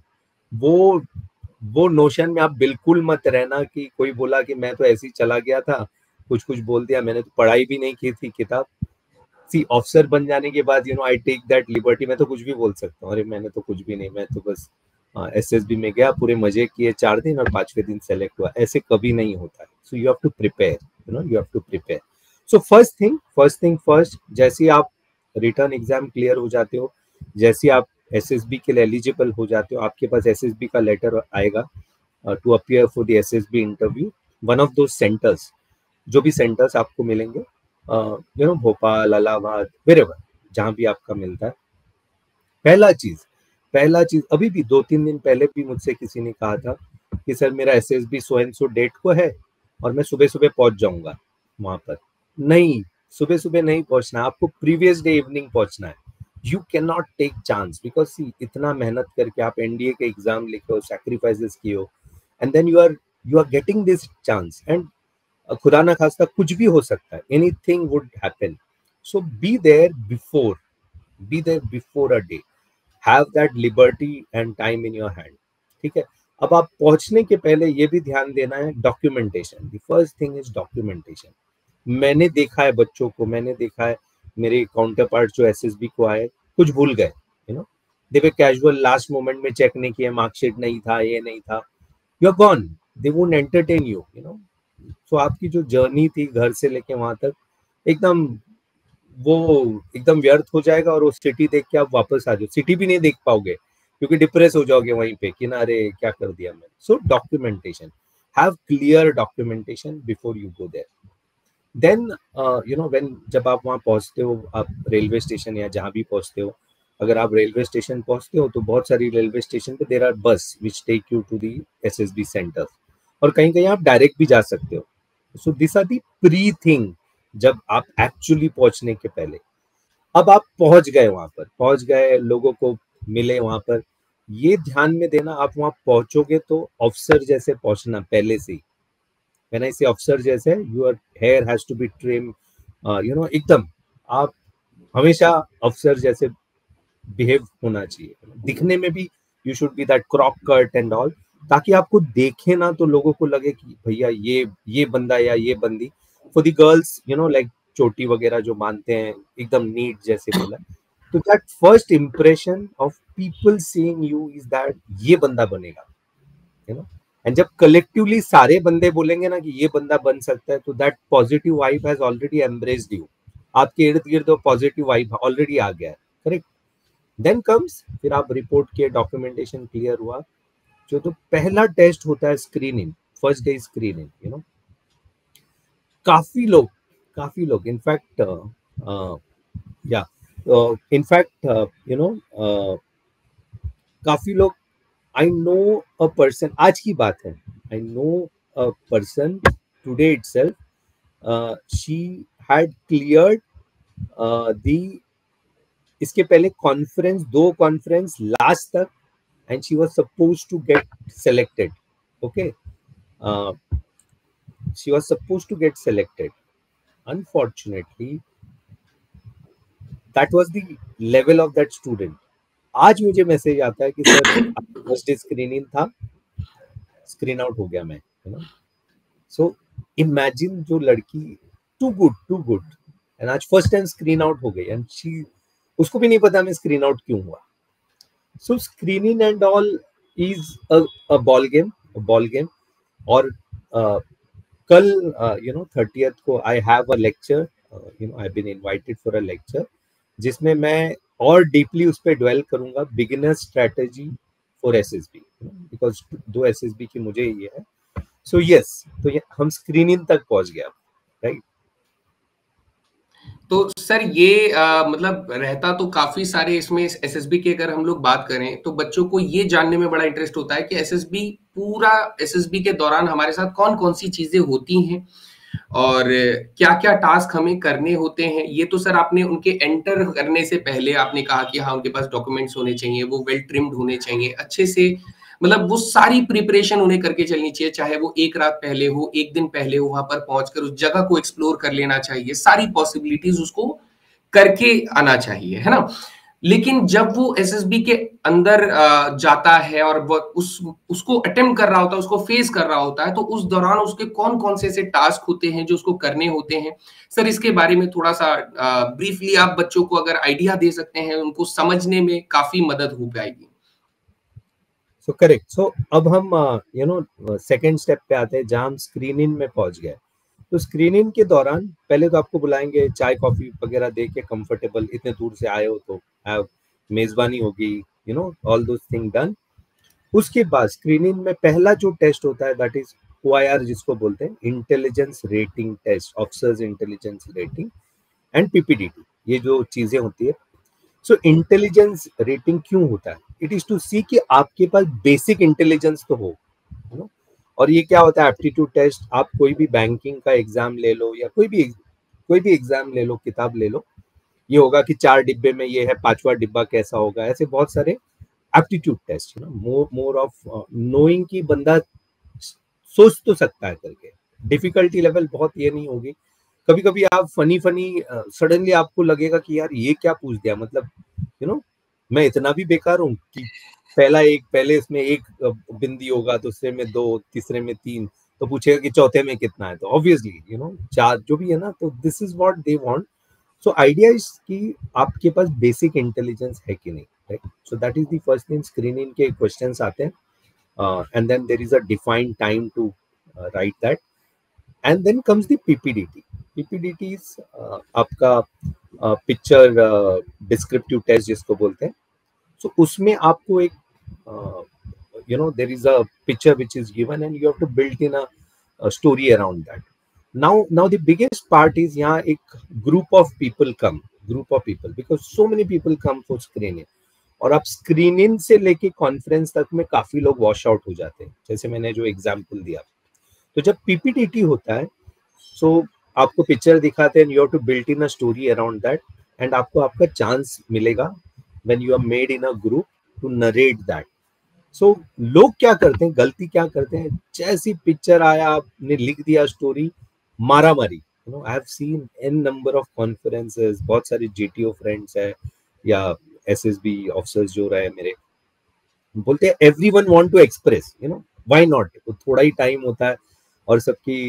वो नोशन में आप बिल्कुल मत रहना कि कोई बोला कि मैं तो ऐसे ही चला गया था, कुछ बोल दिया, मैंने तो पढ़ाई भी नहीं की थी किताब। सी ऑफिसर बन जाने के बाद आई टेक दैट लिबर्टी, मैं तो कुछ भी बोल सकता हूँ, अरे मैंने तो कुछ भी नहीं, मैं तो बस एसएसबी में गया, पूरे मजे किए 4 दिन और 5वें दिन सेलेक्ट हुआ। ऐसे कभी नहीं होता है। So you have to prepare, you have to prepare. So first thing first, जैसे आप रिटर्न एग्जाम क्लियर हो जाते हो, जैसे आप एसएसबी के लिए एलिजिबल हो जाते हो, आपके पास एसएसबी का लेटर आएगा to appear for the SSB interview. One of those centres, जो भी सेंटर्स आपको मिलेंगे, भोपाल, इलाहाबाद, वेरेवर, जहां भी आपका मिलता है, पहला चीज अभी भी 2-3 दिन पहले भी मुझसे किसी ने कहा था कि सर मेरा SSB so and so date को है और मैं सुबह सुबह पहुंच जाऊंगा वहां पर। नहीं, सुबह सुबह नहीं पहुंचना, आपको प्रीवियस डे इवनिंग पहुंचना है। You can not take chance, because इतना मेहनत करके आप एनडीए के एग्जाम लिखे हो, सैक्रिफाइसेस किए हो, and then you are getting this chance, and खुदा ना खास्ता कुछ भी हो सकता है, anything would happen. So be there before a day, have that liberty and time in your hand. ठीक है, अब आप पहुंचने के पहले ये भी ध्यान देना है, documentation. The first thing is documentation. मैंने देखा है बच्चों को, मैंने देखा है मेरे काउंटर पार्ट जो एसएसबी को आए, कुछ भूल गए, they were casual, last moment में चेक नहीं किया, मार्कशीट नहीं था, ये नहीं था, you are gone, they won't entertain you, you know. So आपकी जो जर्नी थी घर से लेके वहां तक, एकदम वो एकदम व्यर्थ हो जाएगा, और वो सिटी देख के आप वापस आ जाओ, सिटी भी नहीं देख पाओगे क्योंकि डिप्रेस हो जाओगे वहीं पे कि ना अरे क्या कर दिया मैंने। So documentation, have clear documentation before you go there. Then you know when, जब आप वहाँ पहुँचते हो, आप रेलवे स्टेशन या जहाँ भी पहुँचते हो, अगर आप रेलवे स्टेशन पहुँचते हो तो बहुत सारी रेलवे स्टेशन पे there are bus which take you to the SSB centres, और कहीं कहीं आप डायरेक्ट भी जा सकते हो। So this are the pre thing, जब आप एक्चुअली पहुंचने के पहले। अब आप पहुंच गए, वहां पर पहुंच गए, लोगों को मिले वहां पर, ये ध्यान में देना आप वहां पहुंचोगे तो अफसर जैसे पहुंचना पहले से ही। व्हेन आई से अफसर जैसे, your hair has to be trim, you know, एकदम आप हमेशा अफसर जैसे बिहेव होना चाहिए, दिखने में भी you should be that crop cut and all, ताकि आपको देखे ना तो लोगों को लगे कि भैया ये बंदा या ये बंदी। For the girls, you know, like चोटी वगैरह जो मानते हैं, एकदम नीट जैसे बोला, तो that first impression of people seeing you is that ये बंदा बनेगा, यू नो। एंड जब कलेक्टिवली सारे बंदे बोलेंगे ना कि ये बंदा बन सकता है, तो that positive vibe has already embraced you, आपके इर्द गिर्द पॉजिटिव वाइब ऑलरेडी आ गया है, करेक्ट। देन कम्स, फिर आप रिपोर्ट किए, डॉक्यूमेंटेशन क्लियर हुआ, जो तो पहला टेस्ट होता है screening, first day screening, you know. काफी लोग इनफैक्ट, या इनफैक्ट यू नो, काफी लोग, आई नो अ पर्सन, आज की बात है, I know a person today itself, she had cleared the, इसके पहले कॉन्फ्रेंस, 2 कॉन्फ्रेंस लास्ट तक, and she was supposed to get selected. Okay, she was supposed to get selected. Unfortunately, that was the level of that student. आज मुझे message आता है कि sir first day screening था, screen out हो गया मैं, यू नो। सो इमेजिन, जो लड़की टू गुड एंड आज फर्स्ट टाइम स्क्रीन आउट हो गई, एंड शी, उसको भी नहीं पता मैं स्क्रीन आउट क्यों हुआ। So screening and all is a ball game. और कल, you know, 30th को I have a lecture, you know, I've been invited for a lecture, जिसमें मैं और डीपली उस पर ड्वेल करूंगा, beginner strategy for SSB, because 2 SSB की मुझे ये है। सो यस, तो हम स्क्रीनिंग तक पहुंच गया, राइट। तो सर ये मतलब रहता तो काफी सारे इसमें एसएसबी की अगर हम लोग बात करें तो बच्चों को ये जानने में बड़ा इंटरेस्ट होता है कि एसएसबी, पूरा एसएसबी के दौरान हमारे साथ कौन कौन सी चीजें होती हैं और क्या क्या टास्क हमें करने होते हैं। ये तो सर आपने उनके एंटर करने से पहले आपने कहा कि हाँ उनके पास डॉक्यूमेंट्स होने चाहिए, वो वेल ट्रिम्ड होने चाहिए, अच्छे से मतलब वो सारी प्रिपरेशन उन्हें करके चलनी चाहिए, चाहे वो एक रात पहले हो, एक दिन पहले हो, वहां पर पहुंचकर उस जगह को एक्सप्लोर कर लेना चाहिए, सारी पॉसिबिलिटीज उसको करके आना चाहिए, है ना। लेकिन जब वो एसएसबी के अंदर जाता है और वो उसको अटेम्प्ट कर रहा होता है, उसको फेस कर रहा होता है, तो उस दौरान उसके कौन कौन से ऐसे टास्क होते हैं जो उसको करने होते हैं। सर इसके बारे में थोड़ा सा ब्रीफली आप बच्चों को अगर आइडिया दे सकते हैं, उनको समझने में काफी मदद हो पाएगी। So correct. सो अब हम यू नो सेकंड स्टेप पे आते हैं, जहां हम स्क्रीनिंग में पहुंच गए। तो स्क्रीनिंग के दौरान पहले तो आपको बुलाएंगे, चाय कॉफी वगैरह दे के, कंफर्टेबल, इतने दूर से आए हो तो मेजबानी होगी, you know, all those thing done. उसके बाद स्क्रीनिंग में पहला जो टेस्ट होता है, दैट इज OIR, जिसको बोलते हैं intelligence rating test, officers intelligence rating, and PPDT, ये जो चीजें होती है। सो इंटेलिजेंस रेटिंग क्यों होता है? इट इज टू सी कि आपके पास बेसिक इंटेलिजेंस तो हो, यू नो। और ये क्या होता है, एप्टीट्यूड टेस्ट, आप कोई भी बैंकिंग का एग्जाम ले लो या कोई भी एग्जाम ले लो, किताब ले लो, ये होगा कि 4 डिब्बे में ये है, 5वां डिब्बा कैसा होगा, ऐसे बहुत सारे aptitude test, you know, more of knowing कि बंदा सोच तो सकता है करके। डिफिकल्टी लेवल बहुत ये नहीं होगी। कभी कभी आप फनी सडनली आपको लगेगा कि यार ये क्या पूछ दिया, मतलब यू नो, मैं इतना भी बेकार हूँ कि पहले इसमें 1 बिंदी होगा, दूसरे में 2, तीसरे में 3, तो पूछेगा कि चौथे में कितना है, तो ऑब्वियसली यू नो 4 जो भी है ना, तो this is what they want. So idea is कि आपके पास बेसिक इंटेलिजेंस है कि नहीं। right? So that is the first thing. Screening के questions आते हैं, and then there is a defined time to write that, and then comes the PPDT. PPDT is आपका picture descriptive test जिसको बोलते हैं. So उसमें आपको एक there is a picture which is given and you have to build in a story around that. Now the biggest part is यहाँ एक group of people because so many people come for screening. और आप screening से लेके conference तक में काफी लोग वॉश आउट हो जाते हैं, जैसे मैंने जो एग्जांपल दिया. तो जब पीपीटीटी होता है, सो आपको पिक्चर दिखाते हैं, you have to build in a story around that, and आपको आपका चांस मिलेगा when you are made in a group to narrate that. So लोग क्या करते हैं, गलती क्या करते हैं, जैसी पिक्चर आया आपने लिख दिया स्टोरी, मारा मारी. I have seen an number of conferences, बहुत सारे जीटीओ फ्रेंड्स है या एसएसबी ऑफिसर्स जो रहे मेरे, बोलते हैं everyone want to express, why not. थोड़ा ही टाइम होता है और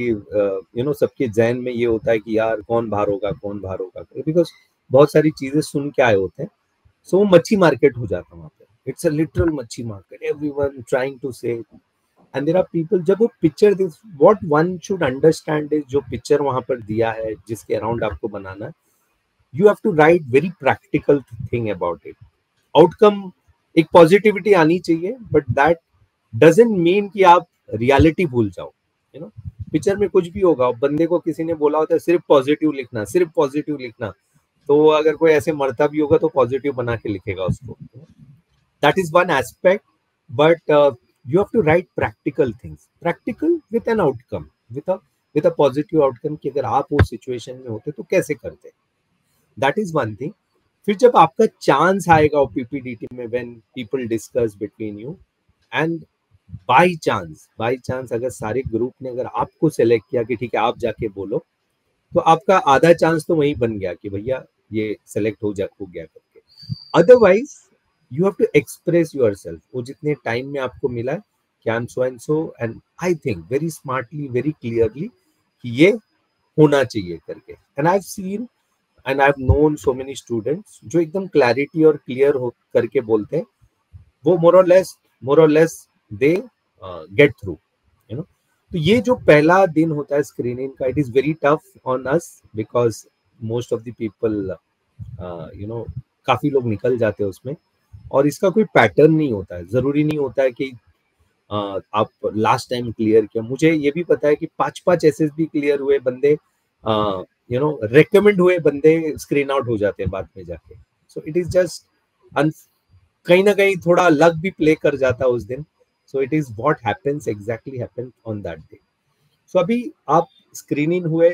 सबकी सबके जहन में ये होता है कि यार कौन बाहर होगा, बिकॉज बहुत सारी चीजें सुन के आए होते हैं. सो मच्छी मार्केट हो जाता है वहां पे. इट्स अ लिटरल मच्छी market, everyone trying to say. And there are people, जब वो picture, what one should understand is, जो पिक्चर वहां पर दिया है जिसके अराउंड आपको बनाना है, you have to write very practical thing about it. Outcome एक पॉजिटिविटी आनी चाहिए, बट दैट डजंट मीन कि आप रियलिटी भूल जाओ. पिक्चर में कुछ भी होगा, बंदे को किसी ने बोला होता है सिर्फ पॉजिटिव लिखना, तो अगर कोई ऐसे मरता भी होगा तो पॉजिटिव बना के लिखेगा उसको. That is one aspect, but you have to write practical things, practical with an outcome, with a positive outcome, कि अगर आप वो सिचुएशन में होते तो कैसे करते. That is one thing. फिर जब आपका चांस आएगा पीपीडीटी में, when people discuss between you, and by chance अगर सारे ग्रुप ने अगर आपको सेलेक्ट किया कि ठीक है आप जाके बोलो, तो आपका आधा चांस तो वही बन गया कि भैया ये सेलेक्ट हो गया करके. Otherwise you have to express yourself. वो जितने टाइम में आपको मिला है कि I am so and so, and I think very smartly, very clearly कि ये होना चाहिए करके. And I have seen and I have known so many students जो एकदम क्लैरिटी और क्लियर हो करके बोलते हैं, वो मोर और लेस दे गेट थ्रू. तो ये जो पहला दिन होता है स्क्रीनिंग का, it is very tough on us because most of the people, काफी लोग निकल जाते हैं उसमें, और इसका कोई पैटर्न नहीं होता है. जरूरी नहीं होता है कि आप लास्ट टाइम क्लियर किया. मुझे ये भी पता है कि 5 एसएसबी क्लियर हुए बंदे, रेकमेंड हुए बंदे स्क्रीन आउट हो जाते हैं बाद में जाके. सो इट इज जस्ट कहीं ना कहीं थोड़ा लक भी प्ले कर जाता है उस दिन. So it is what happens, exactly happens on that day. So अभी आप स्क्रीनिंग हुए,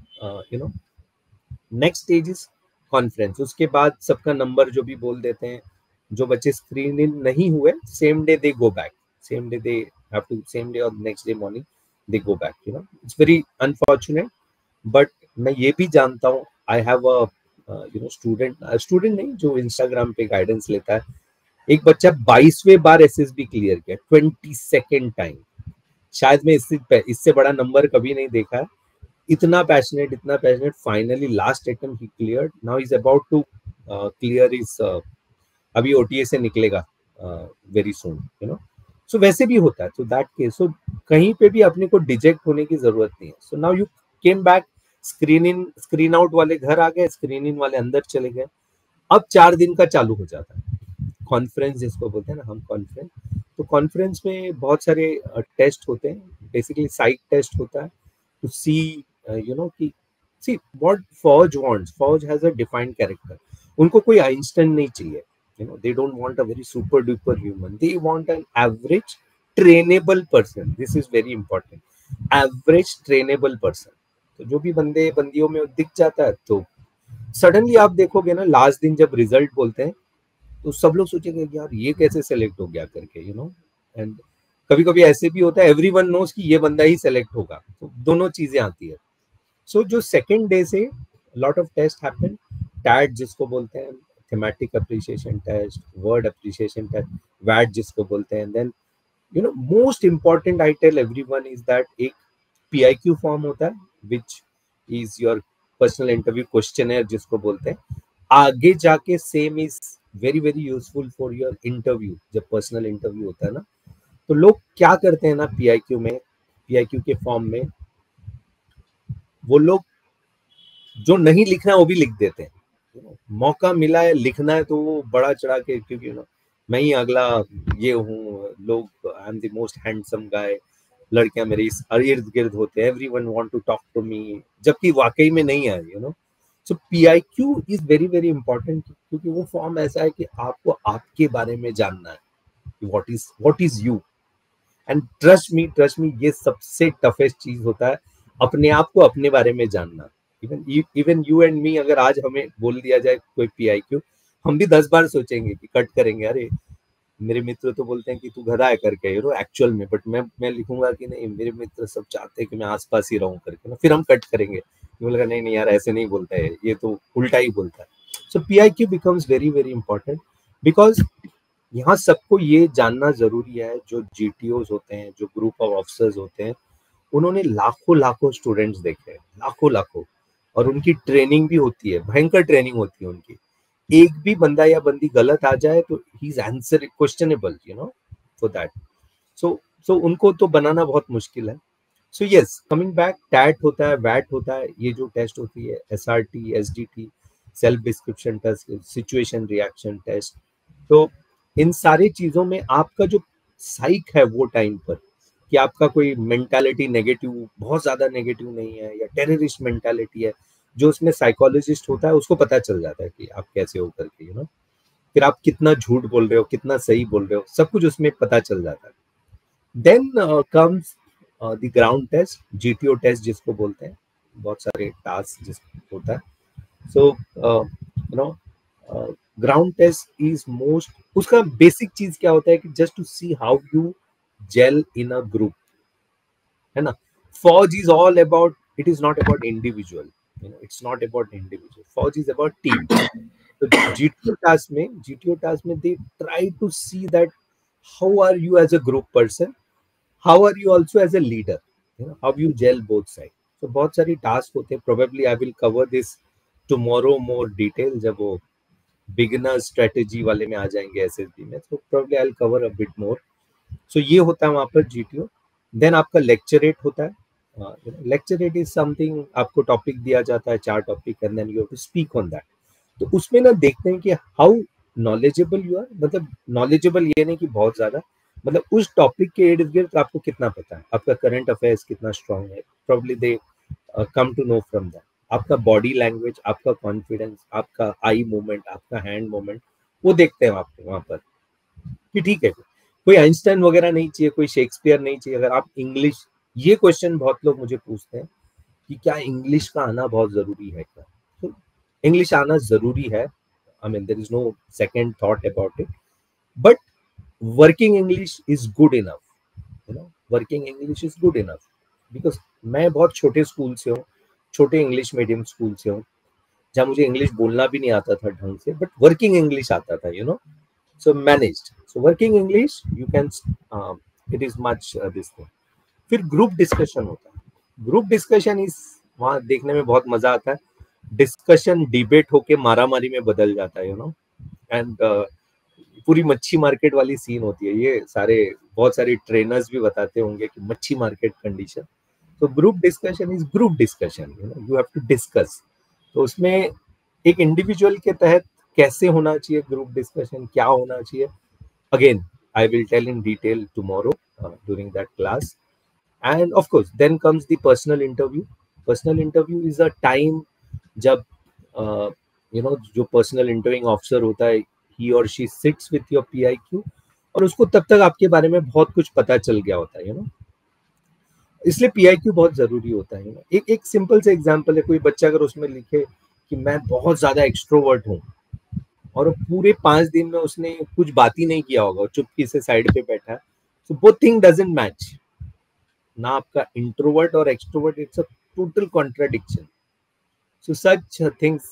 नेक्स्ट स्टेज इज कॉन्फ्रेंस. उसके बाद सबका नंबर जो भी बोल देते हैं. जो बच्चे स्क्रीनिंग नहीं हुए, same day they go back, same day और next day morning they go back. It's very unfortunate, but मैं ये भी जानता हूँ, आई हैव अ स्टूडेंट नहीं, जो इंस्टाग्राम पे गाइडेंस लेता है, एक बच्चा 22वें बार एसएसबी क्लियर किया, 22nd टाइम. शायद मैं इससे बड़ा नंबर कभी नहीं देखा है. इतना पैशनेट. फाइनली लास्ट अटेम्प्ट ही cleared. Now is about to clear is, अभी ओटीए से निकलेगा वेरी सून. सो वैसे भी होता है. तो दैट केस, सो कहीं पे भी अपने को डिजेक्ट होने की जरूरत नहीं है. So now you came back, screen out वाले घर आ गए, स्क्रीनिंग वाले अंदर चले गए. अब 4 दिन का चालू हो जाता है कॉन्फ्रेंस, जिसको बोलते हैं ना हम कॉन्फ्रेंस. तो कॉन्फ्रेंस में बहुत सारे टेस्ट होते हैं. बेसिकली साइक टेस्ट होता है टू सी कि सी व्हाट फौज वांट्स. फौज हैज अ डिफाइंड कैरेक्टर. उनको कोई आइंस्टाइन नहीं चाहिए. They don't want a very super duper human. They want an average trainable person. This is very important. Average trainable person. तो जो भी बंदियों में दिख जाता है, तो सडनली आप देखोगे ना, लास्ट दिन जब रिजल्ट बोलते हैं तो सब लोग सोचेंगे यार ये कैसे सेलेक्ट हो गया करके. एंड कभी कभी ऐसे भी होता है, एवरीवन नोस कि ये बंदा ही सेलेक्ट होगा. तो दोनों चीजें आती है. सो जो सेकेंड डे से lot of test happen. TAT जिसको बोलते हैं, thematic appreciation test, word appreciation test, वैट जिसको बोलते हैं. Then most important I tell everyone is that एक पीआईक्यू फॉर्म होता है, which is your personal interview questionnaire जिसको बोलते हैं. आगे जाके same is very very useful for your interview. जब पर्सनल इंटरव्यू होता है ना, तो लोग क्या करते हैं ना, पीआईक्यू में, पीआईक्यू के फॉर्म में वो लोग जो नहीं लिखना है वो भी लिख देते हैं। मौका मिला है लिखना है तो वो बड़ा चढ़ा के, क्योंकि मैं ही अगला ये हूँ, लोग I am the most handsome guy, लड़कियां मेरे इस इर्द गिर्द होते हैं, everyone want to talk to me, जबकि वाकई में नहीं है, so PIQ is very very important, क्योंकि वो फॉर्म ऐसा है कि आपको आपके बारे में जानना है कि what is you. And trust me, ये सबसे टफेस्ट चीज होता है, अपने आप को अपने बारे में जानना। इवन यू एंड मी, अगर आज हमें बोल दिया जाए कोई पीआईक्यू, हम भी 10 बार सोचेंगे कि कट करेंगे, अरे मेरे मित्र तो बोलते हैं कि तू घर आया करके एक्चुअल में, बट मैं लिखूंगा कि नहीं, मेरे मित्र सब चाहते हैं कि मैं आसपास ही रहूं करके ना, फिर हम कट करेंगे, बोलेगा नहीं नहीं यार ऐसे नहीं बोलता है, ये तो उल्टा ही बोलता है। So PIQ becomes very very important, because यहाँ सबको ये जानना जरूरी है, जो जीटीओज होते हैं, जो ग्रुप ऑफ ऑफिसर्स होते हैं, उन्होंने लाखों लाखों स्टूडेंट्स देखे हैं, लाखों लाखों, और उनकी ट्रेनिंग भी होती है, भयंकर ट्रेनिंग होती है उनकी। एक भी बंदा या बंदी गलत आ जाए तो ही is answer questionable, for that. So उनको तो बनाना बहुत मुश्किल है। So yes, coming back, TAT होता है, वैट होता है, ये जो टेस्ट होती है, SRT, SDT, self description test, situation reaction test, तो इन सारी चीजों में आपका जो साइक है वो टाइम पर, कि आपका कोई मेंटालिटी नेगेटिव, बहुत ज्यादा नेगेटिव नहीं है, या टेररिस्ट मेंटालिटी है, जो उसमें साइकोलॉजिस्ट होता है उसको पता चल जाता है कि आप कैसे हो करके, फिर आप कितना झूठ बोल रहे हो, कितना सही बोल रहे हो, सब कुछ उसमें पता चल जाता है। Then comes the ground test, GTO test जिसको बोलते हैं, बहुत सारे टास्क जिसको होता है। So ground test is most, उसका बेसिक चीज क्या होता है कि just to see how you gel in a group, है ना। फौज is all about, it is not about individual, it's not about individual, फौज इज अबाउट टीम। तो जीटीओ टास्क में they try to see that how are you as a group person, how are you also as a leader, how you gel both side. तो बहुत सारी task होते हैं, probably I will cover this tomorrow more detail, जब वो beginner strategy वाले में आ जाएंगे एसएसबी में, तो probably I will cover a bit more. सो ये होता है वहां पर जीटीओ। देन आपका लेक्चरेट होता है। लेक्चरेट इज समथिंग, आपको टॉपिक दिया जाता है, 4 topic, and then you have to speak on that. तो उसमें ना देखते हैं कि हाउ नॉलेजेबल यू आर, मतलब नॉलेजेबल ये नहीं कि बहुत ज्यादा, मतलब उस टॉपिक के इर्द गिर्द आपको कितना पता है, आपका करंट अफेयर्स कितना स्ट्रांग है, probably they come to know from that. आपका बॉडी लैंग्वेज, आपका कॉन्फिडेंस, आपका आई मूवमेंट, आपका हैंड मूवमेंट, वो देखते हैं आपको वहां पर कि ठीक है, कोई आइंस्टाइन वगैरह नहीं चाहिए, कोई शेक्सपियर नहीं चाहिए। अगर आप इंग्लिश, ये क्वेश्चन बहुत लोग मुझे पूछते हैं कि क्या इंग्लिश का आना बहुत जरूरी है क्या? तो इंग्लिश आना जरूरी है, I mean there is no second thought about it, but working English is good enough, working English is good enough, because मैं बहुत छोटे स्कूल से हूँ, छोटे इंग्लिश मीडियम स्कूल से हूँ, जहाँ मुझे इंग्लिश बोलना भी नहीं आता था ढंग से, बट वर्किंग इंग्लिश आता था, so managed, so working English you can it is much this thing. फिर ग्रुप डिस्कशन होता है, ग्रुप डिस्कशन इस, वहां देखने में बहुत मजा आता है, डिस्कशन डिबेट होके मारामारी में बदल जाता है, एंड पूरी मच्छी मार्केट वाली सीन होती है, ये सारे बहुत सारे ट्रेनर्स भी बताते होंगे कि मच्छी मार्केट कंडीशन। तो group discussion is group discussion, you have to discuss. तो उसमें एक इंडिविजुअल के तहत कैसे होना चाहिए ग्रुप डिस्कशन, क्या होना चाहिए, again I will tell in detail tomorrow during that class. And of course then comes the personal interview. Personal interview is a time जब जो पर्सनल इंटरव्यूइंग ऑफिसर होता है, he or she sits with your PIQ, और उसको तब तक आपके बारे में बहुत कुछ पता चल गया होता है, इसलिए पीआईक्यू बहुत जरूरी होता है। एक सिंपल से एग्जांपल है, कोई बच्चा अगर उसमें लिखे कि मैं बहुत ज्यादा एक्सट्रोवर्ट हूँ, और पूरे 5 दिन में उसने कुछ बात ही नहीं किया होगा, चुपकी से साइड पे बैठा है, so both thing doesn't match, ना आपका इंट्रोवर्ट और extrovert, it's a total contradiction. so such things,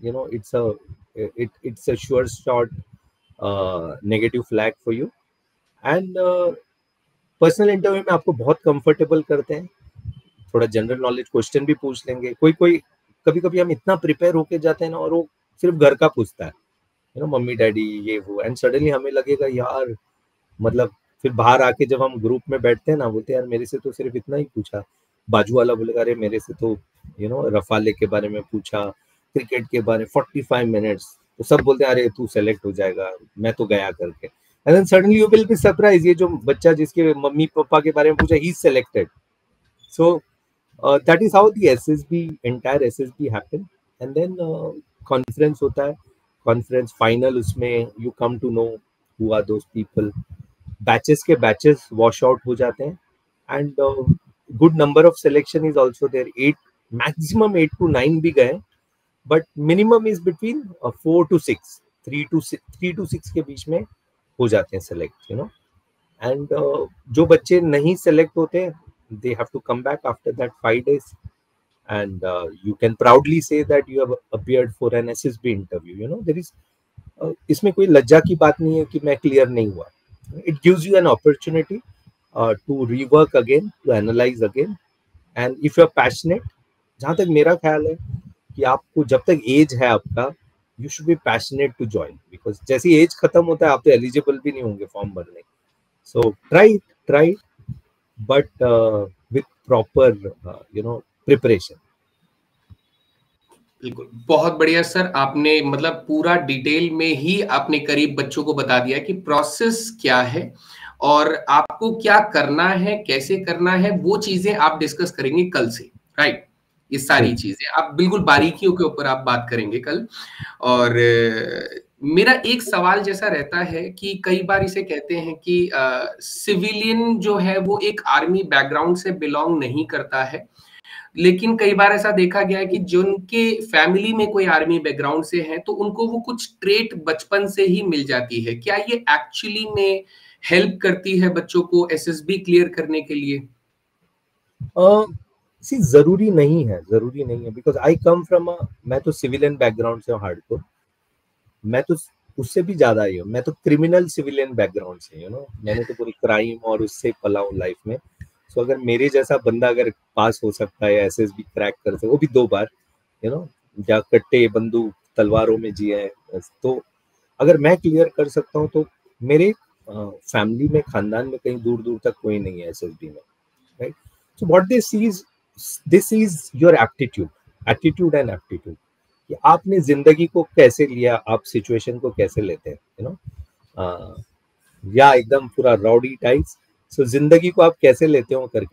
it's a sure shot negative flag for you. And personal interview में आपको बहुत कंफर्टेबल करते हैं, थोड़ा जनरल नॉलेज क्वेश्चन भी पूछ लेंगे, कोई कभी कभी हम इतना प्रिपेयर होके जाते हैं ना, और वो सिर्फ घर का पूछता है, यू नो, मम्मी डैडी ये वो, एंड सडनली हमें लगेगा यार, मतलब फिर बाहर आके जब हम ग्रुप में बैठते हैं ना, बोलते हैं यार मेरे से तो सिर्फ इतना ही पूछा, बाजू वाला बोलेगा अरे मेरे से तो यू नो रफाले के बारे में पूछा, क्रिकेट के बारे में 45 मिनट्स, तो सब बोलते हैं अरे तू सेलेक्ट हो जाएगा, मैं तो गया करके, and then suddenly you will be surprise, ये जो बच्चा जिसके मम्मी पापा के बारे में पूछा, he is selected. So that is how the SSB, entire SSB happen. And then conference होता है, conference final, उसमें you come to know who are those people. Batches के batches wash out हो जाते हैं, and good number of selection is also there. 8, maximum 8 to 9 भी गए, but minimum is between 4 to 6, 3 to 6 के बीच में हो जाते हैं select, you know. And जो बच्चे नहीं select होते हैं, they have to come back after that 5 days, and you can proudly say that you have appeared for an SSB interview. You know, there is इसमें कोई लज्जा की बात नहीं है कि मैं क्लियर नहीं हुआ. It gives you an opportunity to rework again, to analyze again, and if you are passionate, जहाँ तक मेरा ख्याल है कि आपको जब तक एज है आपका, you should be passionate to join, because जैसी एज खत्म होता है आप तो एलिजिबल भी नहीं होंगे फॉर्म भरने. So try it, but with proper you know preparation. बिल्कुल, बहुत बढ़िया सर, आपने मतलब पूरा डिटेल में ही आपने करीब बच्चों को बता दिया कि प्रोसेस क्या है और आपको क्या करना है, कैसे करना है, वो चीजें आप डिस्कस करेंगे कल से, राइट? ये सारी चीजें आप बिल्कुल बारीकियों के ऊपर आप बात करेंगे कल. और मेरा एक सवाल जैसा रहता है कि कई बार इसे कहते हैं कि सिविलियन जो है वो एक आर्मी बैकग्राउंड से बिलोंग नहीं करता है, लेकिन कई बार ऐसा देखा गया है कि जिनके फैमिली में कोई आर्मी बैकग्राउंड से है तो उनको वो कुछ ट्रेट बचपन से ही मिल जाती है. क्या ये एक्चुअली में हेल्प करती है बच्चों को एसएसबी क्लियर करने के लिए? जरूरी नहीं है, बिकॉज आई कम फ्रॉम मैं तो सिविलियन बैकग्राउंड से हूँ, हार्डकोर. मैं तो उससे भी ज्यादा ही हूँ, मैं तो क्रिमिनल सिविलियन बैकग्राउंड से, यू नो, मैंने तो पूरी क्राइम और उससे पला हूँ लाइफ में. सो अगर मेरे जैसा बंदा अगर पास हो सकता है, एसएसबी क्रैक कर सकता है, वो भी 2 बार, यू नो, या कट्टे बंदूक तलवारों में जिए हैं, तो अगर मैं क्लियर कर सकता हूँ तो मेरे फैमिली में, खानदान में कहीं दूर दूर तक कोई नहीं है एसएसबी में, right? So what this is your attitude and aptitude, कि आपने जिंदगी को कैसे लिया, आप सिचुएशन को कैसे लेते हैं, यू नो, या एकदम पूरा रॉडी टाइप्स. सो जिंदगी को आप कैसे लेते हो करके.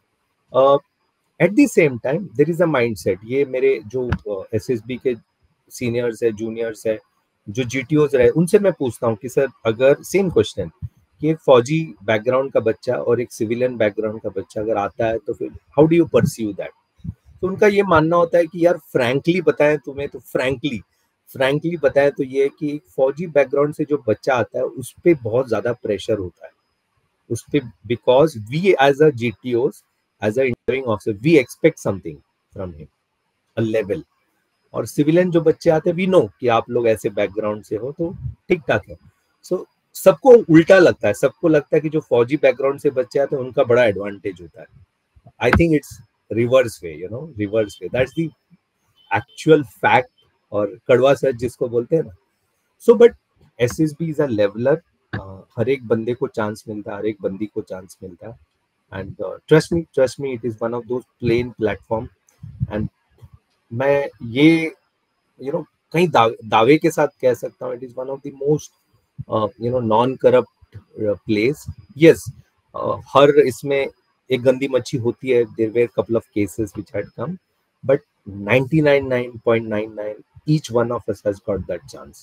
At the same time there is a mindset. ये मेरे जो एसएसबी के सीनियर्स है, जूनियर्स है, जो जीटीओज रहे, उनसे मैं पूछता हूँ कि सर अगर सेम क्वेश्चन कि एक फौजी बैकग्राउंड का बच्चा और एक सिविलियन बैकग्राउंड का बच्चा अगर आता है तो फिर how do you pursue that. तो उनका ये मानना होता है कि यार फ्रैंकली बताएं तुम्हें, तो फ्रैंकली बताएं तो ये कि फौजी बैकग्राउंड से जो बच्चा आता है उस पर बहुत ज्यादा प्रेशर होता है उस पे, because we as a GTOs, as a interviewing officer, we expect something from him, a level. और सिविलियन जो बच्चे आते हैं, वी नो कि आप लोग ऐसे बैकग्राउंड से हो तो ठीक ठाक है. सो सबको उल्टा लगता है, सबको लगता है कि जो फौजी बैकग्राउंड से बच्चे आते हैं उनका बड़ा एडवांटेज होता है. I think it's reverse way, you know, reverse way. That's the actual fact, और कड़वा सच जिसको बोलते हैं ना. So but SSB is a leveller. हर एक बंदे को चांस मिलता है, हर एक बंदी को चांस मिलता है. And trust me, it is one of those plain platform. And मैं ये यू नो कहीं दावे के साथ कह सकता हूँ, it is one of the most you know non corrupt place. Yes, हर इसमें एक गंदी मच्छी होती है. There were couple of cases which had come, but 99.99 each one of us has got that chance.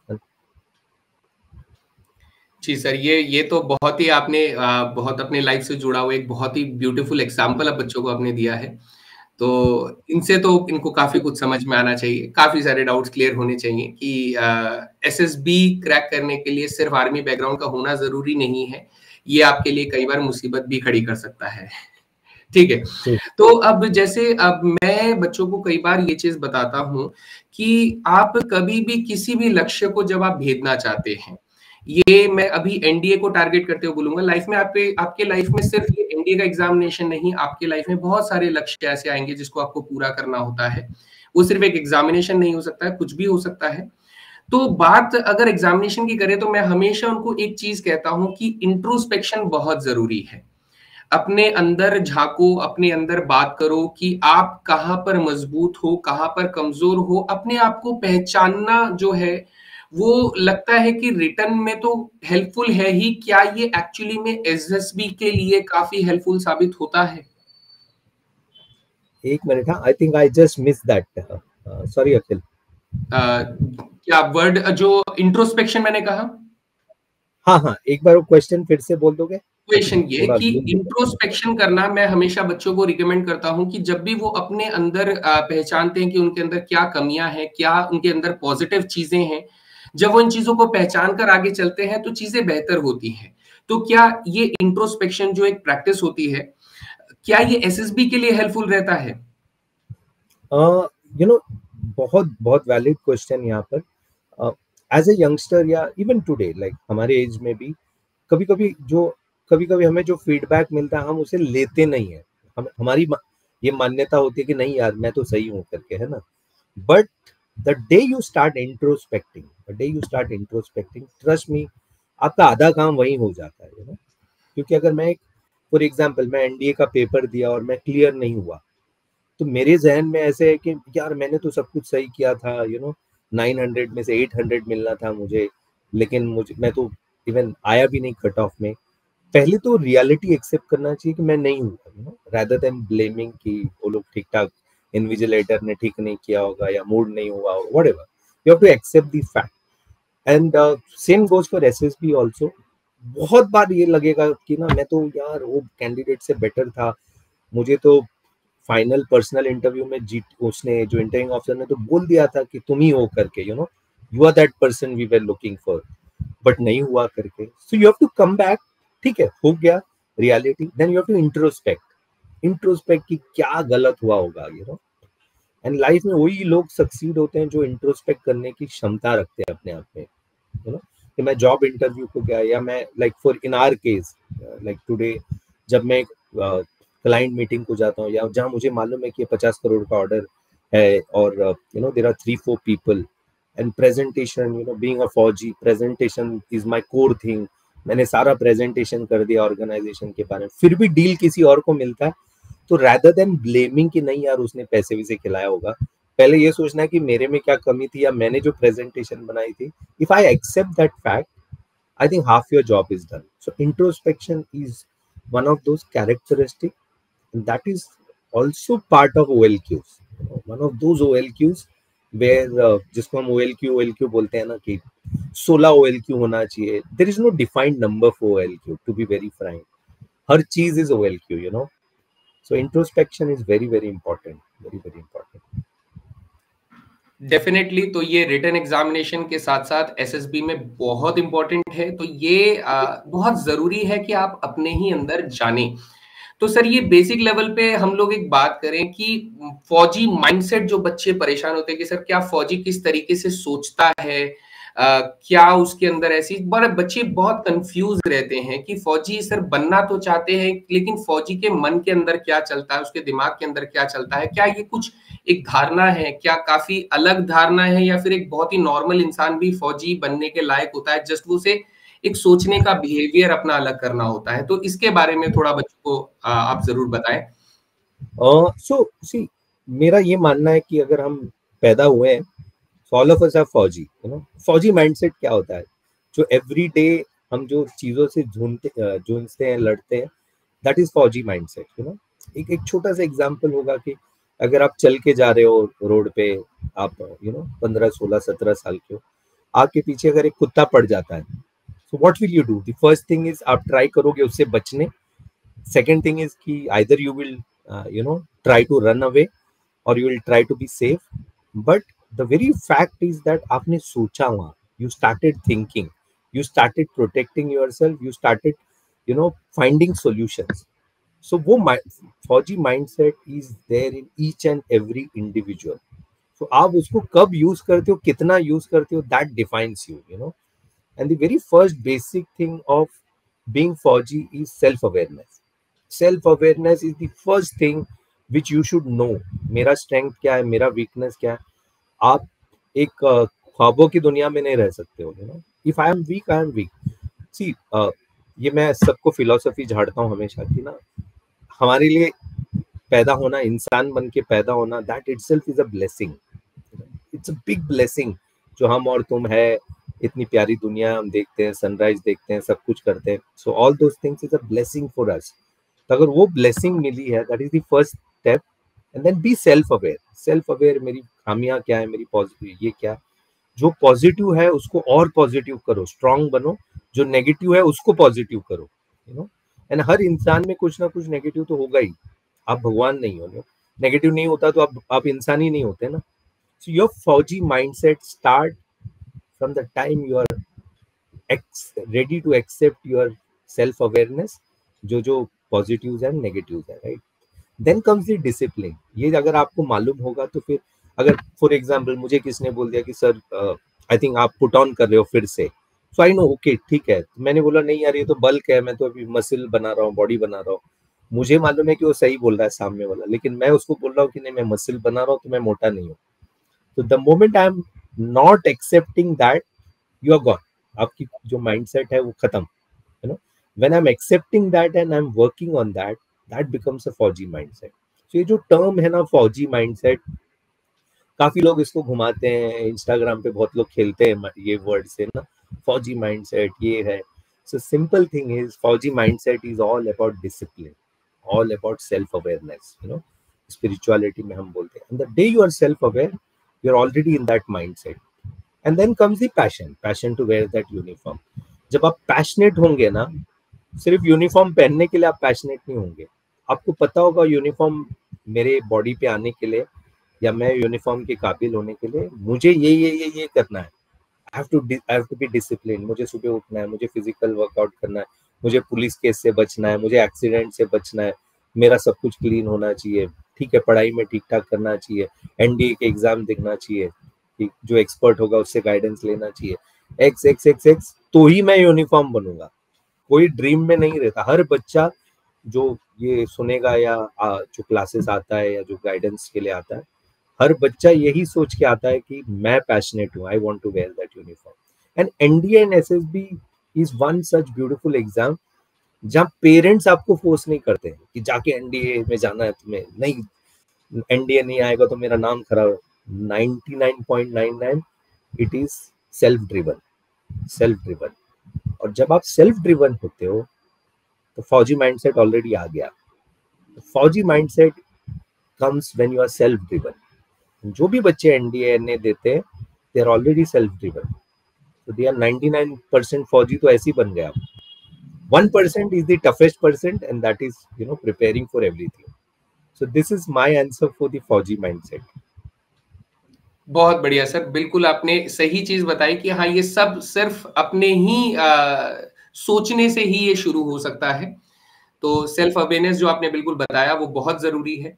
जी सर, ये तो बहुत ही आपने बहुत अपने लाइफ से जुड़ा हुआ एक बहुत ही ब्यूटीफुल एग्जाम्पल अब बच्चों को आपने दिया है. तो इनसे तो इनको काफी कुछ समझ में आना चाहिए, काफी सारे डाउट्स क्लियर होने चाहिए कि एसएसबी क्रैक करने के लिए सिर्फ आर्मी बैकग्राउंड का होना जरूरी नहीं है. ये आपके लिए कई बार मुसीबत भी खड़ी कर सकता है. ठीक है. तो अब जैसे अब मैं बच्चों को कई बार ये चीज बताता हूँ कि आप कभी भी किसी भी लक्ष्य को जब आप भेदना चाहते हैं, ये मैं अभी एनडीए को टारगेट करते हुए बोलूंगा, लाइफ में आपके लाइफ में सिर्फ ये एनडीए का एग्जामिनेशन नहीं, आपके लाइफ में बहुत सारे लक्ष्य ऐसे आएंगे जिसको आपको पूरा करना होता है. वो सिर्फ एक एग्जामिनेशन नहीं हो सकता है, कुछ भी हो सकता है. तो बात अगर एग्जामिनेशन की करें तो मैं हमेशा उनको एक चीज कहता हूं कि इंट्रोस्पेक्शन बहुत जरूरी है। अपने अंदर झांको, अपने अंदर बात करो कि आप कहाँ पर मजबूत हो, कहाँ पर कमजोर हो। अपने आप को पहचानना जो है वो लगता है कि रिटर्न में तो हेल्पफुल है ही, क्या ये एक्चुअली में एसएसबी के लिए काफी हेल्पफुल साबित होता है? एक मिनट, हाँ, I think I just miss that, sorry Akhil. क्या वर्ड जो इंट्रोस्पेक्शन मैंने कहा? हाँ हाँ, एक बार वो क्वेश्चन फिर से बोल दोगे? आई थिंक क्वेश्चन ये थोड़ा कि भूल गया। इंट्रोस्पेक्शन करना मैं हमेशा बच्चों को रिकमेंड करता हूं कि जब भी वो अपने अंदर पहचानते हैं कि उनके अंदर क्या कमियां हैं, क्या उनके अंदर पॉजिटिव चीजें हैं, जब वो इन चीजों को पहचान कर आगे चलते हैं तो चीजें बेहतर होती हैं। तो क्या ये इंट्रोस्पेक्शन जो एक प्रैक्टिस होती है, क्या ये एसएसबी के लिए हेल्पफुल रहता है? यू नो, बहुत बहुत वैलिड क्वेश्चन यहाँ पर। एज ए यंगस्टर या इवन टुडे, लाइक हमारे एज में भी कभी कभी कभी कभी हमें जो फीडबैक मिलता है हम उसे लेते नहीं है। ये मान्यता होती है कि नहीं यार, मैं तो सही हूँ करके, है ना। But the day you start introspecting, trust me, आपका आधा काम वही हो जाता है, यू नो। क्योंकि अगर मैं, फॉर एग्जाम्पल, मैं एनडीए का पेपर दिया और मैं क्लियर नहीं हुआ, तो मेरे जहन में ऐसे है कि यार मैंने तो सब कुछ सही किया था, 900 में से 800 मिलना था मुझे, लेकिन मैं तो इवन आया भी नहीं कट ऑफ में। पहले तो रियलिटी एक्सेप्ट करना चाहिए कि मैं नहीं हुआ, रादर देन ब्लेमिंग कि वो लोग ठीक ठाक, इन्विजिलेटर ने ठीक नहीं किया होगा या मूड नहीं हुआ होगा, whatever. You have to accept the fact. And same goes for SSB also. बहुत बार ये लगेगा कि ना मैं तो यार वो कैंडिडेट से बेटर था, मुझे तो फाइनल पर्सनल इंटरव्यू में जीत, उसने जो इंटरव्यू ऑफिसर ने तो बोल दिया था कि तुम ही हो करके, you are that person we were looking for, but नहीं हुआ करके। So you have to come back, ठीक है, हो गया reality, then you have to introspect कि क्या गलत हुआ होगा, एंड लाइफ में वही लोग सक्सीड होते हैं जो इंट्रोस्पेक्ट करने की क्षमता रखते हैं अपने आप में, कि मैं जॉब इंटरव्यू को गया, या मैं like for in our case, like today, जब मैं क्लाइंट मीटिंग को जाता हूँ या जहाँ मुझे मालूम है कि 50 करोड़ का ऑर्डर है, और there are 3-4 people, and presentation, being a fauji, presentation is my core thing. मैंने सारा प्रेजेंटेशन कर दिया ऑर्गेनाइजेशन के बारे में, फिर भी डील किसी और को मिलता है, तो रैदर देन ब्लेमिंग कि नहीं यार उसने पैसे वैसे खिलाया होगा, पहले ये सोचना है कि मेरे में क्या कमी थी या मैंने जो प्रेजेंटेशन बनाई थी। If I accept that fact, I think half your job is done. So introspection is one of those characteristics, and that is also part of OLQs. One of those OLQs where जिसको हम OLQ बोलते हैं ना कि 16 OLQ होना चाहिए. There is no defined number for OLQ, to be very frank. हर चीज is OLQ. So introspection is very very important, very very important. Definitely. तो ये रिटन एग्जामिनेशन के साथ साथ एसएसबी में बहुत इंपॉर्टेंट है। तो ये बहुत जरूरी है कि आप अपने ही अंदर जानें। तो सर ये बेसिक लेवल पे हम लोग एक बात करें कि फौजी माइंडसेट जो बच्चे परेशान होते हैं कि सर क्या फौजी किस तरीके से सोचता है, क्या उसके अंदर ऐसी, बड़े बच्चे बहुत कंफ्यूज रहते हैं कि फौजी सर बनना तो चाहते हैं लेकिन फौजी के मन के अंदर क्या चलता है, उसके दिमाग के अंदर क्या चलता है, क्या ये कुछ एक धारणा है, क्या काफी अलग धारणा है, या फिर एक बहुत ही नॉर्मल इंसान भी फौजी बनने के लायक होता है, जस्ट वो उसे एक सोचने का बिहेवियर अपना अलग करना होता है? तो इसके बारे में थोड़ा बच्चों को आप जरूर बताएं। So see, मेरा ये मानना है कि अगर हम पैदा हुए हैं, ऑल ऑफ अस आर फौजी, फौजी माइंडसेट क्या होता है, जो एवरी डे हम जो चीजों से जूझते हैं, लड़ते हैं, दैट इज फौजी माइंडसेट। एक छोटा सा एग्जांपल होगा कि अगर आप चल के जा रहे हो रोड पे, आप 15, 16, 17 साल के हो, आपके पीछे अगर एक कुत्ता पड़ जाता है, so what will you do? The first thing is आप ट्राई करोगे उससे बचने। सेकेंड थिंग इज कि either you will try to run away or you will try to be safe. But the very fact is that आपने सोचा वहाँ, you started thinking, you started protecting yourself, you started finding solutions. So वो फौजी mindset is there in each and every individual. So आप उसको कब use करते हो, कितना यूज करते हो, that defines you. And the very first basic thing of being फौजी is self-awareness. Self-awareness is the first thing which you should know. मेरा स्ट्रेंथ क्या है, मेरा वीकनेस क्या है। आप एक ख्वाबों की दुनिया में नहीं रह सकते हो, you know. If I am weak, I am weak. See, ये मैं सबको फिलोसफी झाड़ता हूँ हमेशा कि ना, हमारे लिए पैदा होना, इंसान बन के पैदा होना, that itself is a blessing. It's a big blessing जो हम और तुम है, इतनी प्यारी दुनिया हम देखते हैं, सनराइज देखते हैं, सब कुछ करते हैं। So all those things is a blessing for us. तो अगर वो ब्लेसिंग मिली है, that is the first step. And then be self aware. Self aware, मेरी खामियां क्या है, मेरी पॉजिटिव ये क्या, जो पॉजिटिव है उसको और पॉजिटिव करो, स्ट्रांग बनो। जो नेगेटिव है उसको पॉजिटिव करो, यू नो। एंड हर इंसान में कुछ ना कुछ नेगेटिव तो होगा ही। आप भगवान नहीं हो, नेगेटिव नहीं होता तो आप इंसान ही नहीं होते ना। So your fauji mindset start from the time you are ready to accept your self awareness, जो पॉजिटिव्स एंड नेगेटिव्स है, right. Then comes the discipline. ये अगर आपको मालूम होगा तो फिर, अगर फॉर एग्जांपल मुझे किसने बोल दिया कि सर आई थिंक आप पुट ऑन कर रहे हो फिर से, सो आई नो ओके ठीक है, मैंने बोला नहीं यार ये तो बल्क है, मैं तो अभी मसल बना रहा हूँ, बॉडी बना रहा हूँ। मुझे मालूम है कि वो सही बोल रहा है सामने वाला, लेकिन मैं उसको बोल रहा हूँ कि नहीं मैं मसल बना रहा हूँ तो मैं मोटा नहीं हूँ। तो the moment I am not accepting that, you are gone. आपकी जो माइंडसेट है वो खत्म, you know. When I am accepting that and I am working on that, that becomes a fauji mindset. तो ये जो टर्म है ना फौजी माइंडसेट, काफी लोग इसको घुमाते हैं, इंस्टाग्राम पे बहुत लोग खेलते हैं ये वर्ड से ना, फौजी माइंडसेट ये है। So simple thing is, fauji mindset is all about discipline, all about self awareness, you know. Spirituality में हम बोलते हैं the day you are self aware, you are already in that mindset. And then comes the passion, passion to wear that uniform. जब आप passionate होंगे ना, सिर्फ uniform पहनने के लिए आप पैशनेट नहीं होंगे। आपको पता होगा यूनिफॉर्म मेरे बॉडी पे आने के लिए, या मैं यूनिफॉर्म के काबिल होने के लिए मुझे ये करना है। I have to be discipline. मुझे सुबह उठना है, मुझे फिजिकल वर्कआउट करना है, मुझे पुलिस केस से बचना है, मुझे एक्सीडेंट से बचना है, मेरा सब कुछ क्लीन होना चाहिए, ठीक है, पढ़ाई में ठीक ठाक करना चाहिए, एनडीए के एग्जाम देखना चाहिए, जो एक्सपर्ट होगा उससे गाइडेंस लेना चाहिए, एक्स एक्स एक्स एक्स, तो ही मैं यूनिफॉर्म बनूंगा। कोई ड्रीम में नहीं रहता। हर बच्चा जो ये सुनेगा या जो क्लासेस आता है या जो गाइडेंस के लिए आता है, हर बच्चा यही सोच के आता है कि मैं पैशनेट हूँ, I want to wear that uniform. And NDA and SSB is one such beautiful exam, जहाँ पेरेंट्स आपको फोर्स नहीं करते हैं कि जाके एनडीए में जाना है तुम्हें, नहीं एनडीए नहीं आएगा तो मेरा नाम खराब है। 99.99 it is self driven, self driven. और जब आप सेल्फ ड्रिवन होते हो तो फौजी माइंडसेट ऑलरेडी आ गया। Fauji mindset comes when you are self driven. जो भी बच्चे एनडीए एनए देते हैं, they are already self driven, तो दे आर 99% फौजी तो ऐसे ही बन गया। 1% is the toughest percent, and that is, you know, preparing for everything. So this is my answer for the Fauji mindset. बहुत बढ़िया सर, बिल्कुल आपने सही चीज बताई कि हाँ ये सब सिर्फ अपने ही सोचने से ही ये शुरू हो सकता है। तो सेल्फ अवेयरनेस जो आपने बिल्कुल बताया वो बहुत जरूरी है।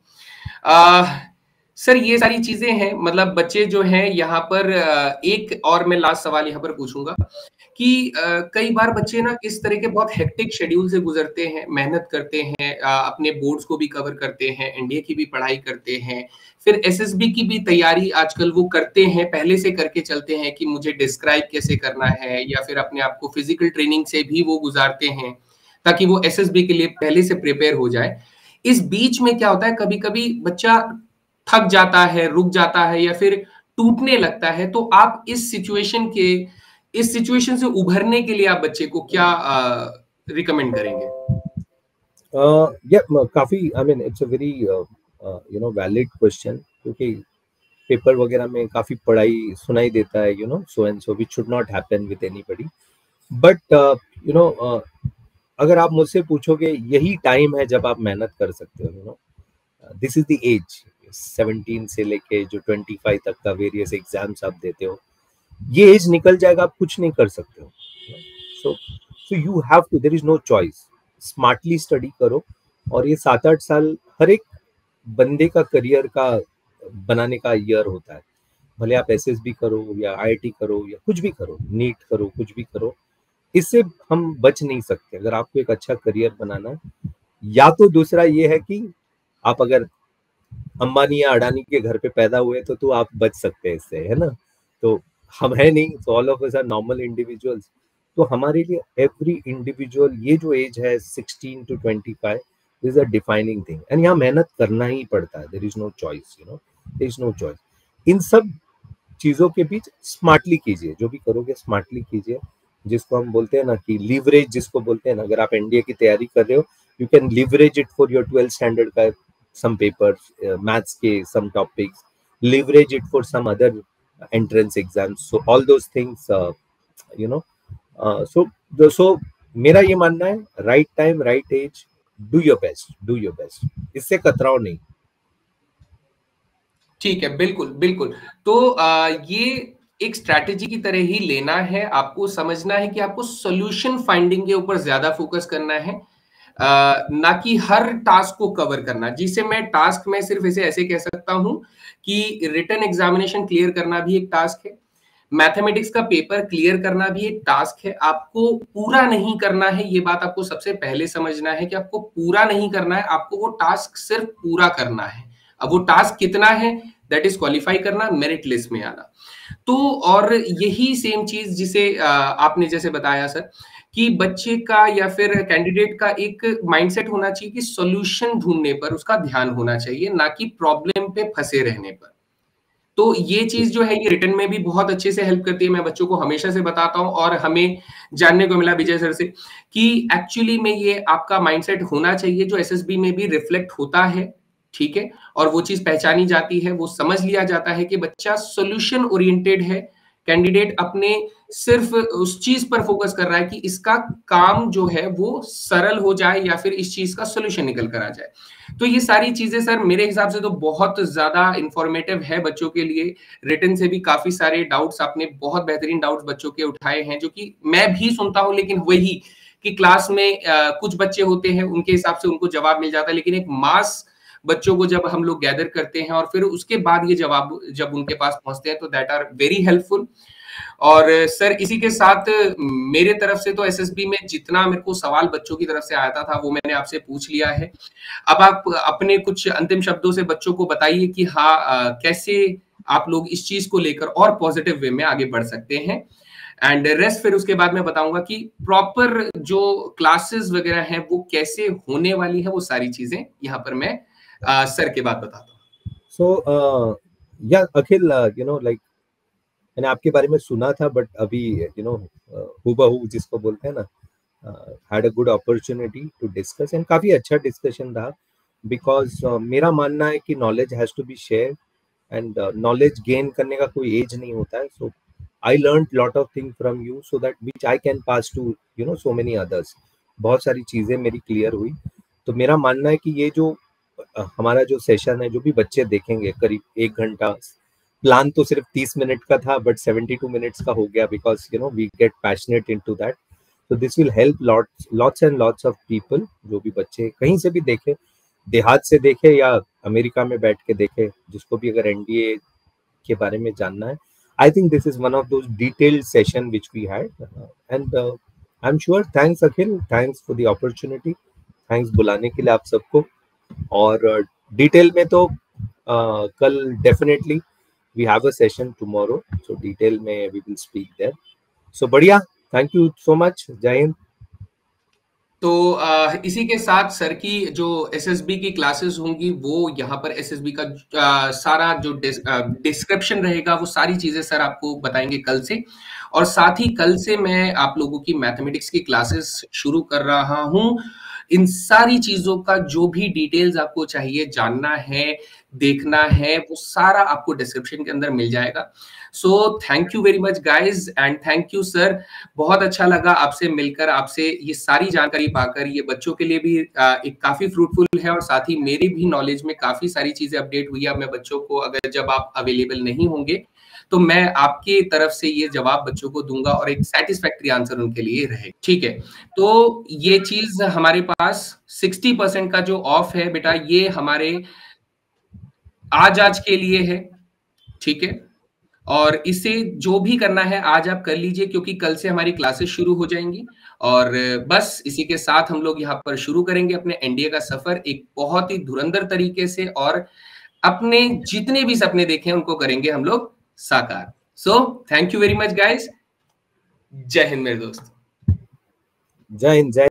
सर ये सारी चीजें हैं, मतलब बच्चे जो हैं यहाँ पर एक और मैं लास्ट सवाल यहाँ पर पूछूंगा कि कई बार बच्चे ना इस तरह के बहुत हेक्टिक शेड्यूल से गुजरते हैं, मेहनत करते हैं, अपने बोर्ड्स को भी कवर करते हैं, एनडीए की भी पढ़ाई करते हैं, फिर एसएसबी की भी तैयारी आजकल वो करते हैं, पहले से करके चलते हैं कि मुझे डिस्क्राइब कैसे करना है, या फिर अपने आप को फिजिकल ट्रेनिंग से भी वो गुजारते हैं ताकि वो एसएसबी के लिए पहले से प्रिपेयर हो जाए। इस बीच में क्या होता है, कभी कभी बच्चा थक जाता है, रुक जाता है, या फिर टूटने लगता है। तो आप इस सिचुएशन से उभरने के लिए आप बच्चे को क्या रिकमेंड करेंगे? काफी, I mean it's a very you know valid question, क्योंकि पेपर वगैरह में काफी पढ़ाई सुनाई देता है, you know, so and so which should not happen with anybody. But you know, अगर आप मुझसे पूछोगे यही टाइम है जब आप मेहनत कर सकते हो, you know, this is the age 17 से लेके जो 25 तक का वेरियस एग्जाम्स आप देते हो, ये एज निकल जाएगा आप कुछ नहीं कर सकते हो। So you have to, there is no choice, smartly study करो। और ये 7-8 साल हर एक बंदे का करियर का बनाने का ईयर होता है। भले आप एसएसबी करो या आईआईटी करो या कुछ भी करो, नीट करो, कुछ भी करो, इससे हम बच नहीं सकते। अगर आपको एक अच्छा करियर बनाना है, या तो दूसरा ये है कि आप अगर अंबानी या अडानी के घर पे पैदा हुए तो आप बच सकते हैं इससे, है ना। तो हम है नहीं, so all of us are normal individuals. तो हमारे लिए every individual, ये जो एज है 16 to 25 is a defining thing, and यहाँ मेहनत करना ही पड़ता है. There is no choice, you know, there is no choice. इन सब चीजों के बीच स्मार्टली कीजिए, जो भी करोगे स्मार्टली कीजिए, जिसको हम बोलते हैं ना कि लीवरेज, जिसको बोलते हैं ना, अगर आप एनडीए की तैयारी कर रहे हो, you can leverage it for your 12th standard का some papers, maths के some topics, leverage it for some other entrance exams. So all those things, you know, so मेरा ये मानना है, right time, right age, do your best, do your best. इससे कतराओ नहीं. ठीक है, बिल्कुल बिल्कुल. तो ये एक स्ट्रैटेजी की तरह ही लेना है. आपको समझना है कि आपको सॉल्यूशन फाइंडिंग के ऊपर ज्यादा फोकस करना है, ना कि हर टास्क को कवर करना. जिसे मैं टास्क में सिर्फ इसे ऐसे कह सकता हूं कि रिटन एग्जामिनेशन क्लियर करना भी एक टास्क है, मैथमेटिक्स का पेपर क्लियर करना भी एक टास्क है. आपको पूरा नहीं करना है, ये बात आपको सबसे पहले समझना है कि आपको पूरा नहीं करना है, आपको वो टास्क सिर्फ पूरा करना है. अब वो टास्क कितना है, दैट इज क्वालिफाई करना, मेरिट लिस्ट में आना. तो और यही सेम चीज जिसे आपने जैसे बताया सर, कि बच्चे का या फिर कैंडिडेट का एक माइंडसेट होना चाहिए कि सॉल्यूशन ढूंढने पर उसका ध्यान होना चाहिए, ना कि प्रॉब्लम पे फंसे रहने पर. तो ये चीज जो है ये रिटर्न में भी बहुत अच्छे से हेल्प करती है. मैं बच्चों को हमेशा से बताता हूं, और हमें जानने को मिला विजय सर से कि एक्चुअली में ये आपका माइंडसेट होना चाहिए जो एसएसबी में भी रिफ्लेक्ट होता है. ठीक है, और वो चीज पहचानी जाती है, वो समझ लिया जाता है कि बच्चा सॉल्यूशन ओरिएंटेड है, कैंडिडेट अपने सिर्फ उस चीज पर फोकस कर रहा है कि इसका काम जो है वो सरल हो जाए या फिर इस चीज का सॉल्यूशन निकल कर आ जाए. तो ये सारी चीजें सर मेरे हिसाब से तो बहुत ज्यादा इंफॉर्मेटिव है बच्चों के लिए. रिटन से भी काफी सारे डाउट्स आपने बहुत बेहतरीन डाउट्स बच्चों के उठाए हैं, जो कि मैं भी सुनता हूं, लेकिन वही कि क्लास में कुछ बच्चे होते हैं उनके हिसाब से उनको जवाब मिल जाता है, लेकिन एक मास बच्चों को जब हम लोग गैदर करते हैं और फिर उसके बाद ये जवाब जब उनके पास पहुंचते हैं तो दैट आर वेरी हेल्पफुल. और सर इसी के साथ मेरे तरफ से तो एसएसबी में जितना मेरे को सवाल बच्चों की तरफ से आता था वो मैंने आपसे पूछ लिया है. अब आप अपने कुछ अंतिम शब्दों से बच्चों को बताइए कि हाँ कैसे आप लोग इस चीज को लेकर और पॉजिटिव वे में आगे बढ़ सकते हैं. एंड रेस्ट फिर उसके बाद मैं बताऊंगा कि प्रॉपर जो क्लासेस वगैरह हैं वो कैसे होने वाली है, वो सारी चीजें यहाँ पर मैं सर के बाद बताता हूँ. So yeah, Akhil, you know, like मैंने आपके बारे में सुना था, बट अभी you know हुबहू जिसको बोलते हैं ना, had a good opportunity to discuss, and काफी अच्छा डिस्कशन रहा. बिकॉज मेरा मानना है कि knowledge has to be share, and knowledge gain करने का कोई एज नहीं होता है. So I learn lot of thing from you, so that which I can pass to you know so many others. बहुत सारी चीजें मेरी क्लियर हुई. तो मेरा मानना है कि ये जो हमारा जो सेशन है, जो भी बच्चे देखेंगे, करीब 1 घंटा, प्लान तो सिर्फ 30 मिनट का था बट 72 मिनट्स का हो गया, because you know we get passionate into that. So this will help lots and lots of people. जो भी बच्चे कहीं से भी देखे, देहात से देखे या अमेरिका में बैठ के देखे, जिसको भी अगर एनडीए के बारे में जानना है, I think this is one of those detailed session which we had, and I'm sure. Thanks Akhil, thanks for the opportunity, thanks बुलाने के लिए आप सबको. और डिटेल में तो कल definitely we have a session tomorrow, so detail में we will speak there. So बढ़िया, थैंक यू सो मच. जय हिंद. तो इसी के साथ सर की जो एसएसबी की क्लासेस होंगी वो यहाँ पर एसएसबी का सारा जो डिस्क्रिप्शन रहेगा वो सारी चीजें सर आपको बताएंगे कल से. और साथ ही कल से मैं आप लोगों की मैथमेटिक्स की क्लासेस शुरू कर रहा हूँ. इन सारी चीजों का जो भी डिटेल्स आपको चाहिए जानना है, देखना है, वो सारा आपको डिस्क्रिप्शन के अंदर मिल जाएगा. So thank you very much guys, and thank you sir. बहुत अच्छा लगा आपसे मिलकर, आपसे ये सारी जानकारी पाकर. ये बच्चों के लिए भी एक काफी फ्रूटफुल है, और साथ ही मेरी भी नॉलेज में काफी सारी चीजें अपडेट हुई. अब मैं बच्चों को, अगर जब आप अवेलेबल नहीं होंगे तो मैं आपकी तरफ से ये जवाब बच्चों को दूंगा और एक सेटिस्फैक्ट्री आंसर उनके लिए रहे. ठीक है, तो ये चीज हमारे पास 60% का जो ऑफ है बेटा, ये हमारे आज के लिए है. ठीक है, और इसे जो भी करना है आज आप कर लीजिए, क्योंकि कल से हमारी क्लासेस शुरू हो जाएंगी. और बस इसी के साथ हम लोग यहाँ पर शुरू करेंगे अपने एनडीए का सफर एक बहुत ही धुरंधर तरीके से, और अपने जितने भी सपने देखे हैं उनको करेंगे हम लोग साकार. So thank you very much guys. जय हिंद मेरे दोस्त। जय हिंद। जय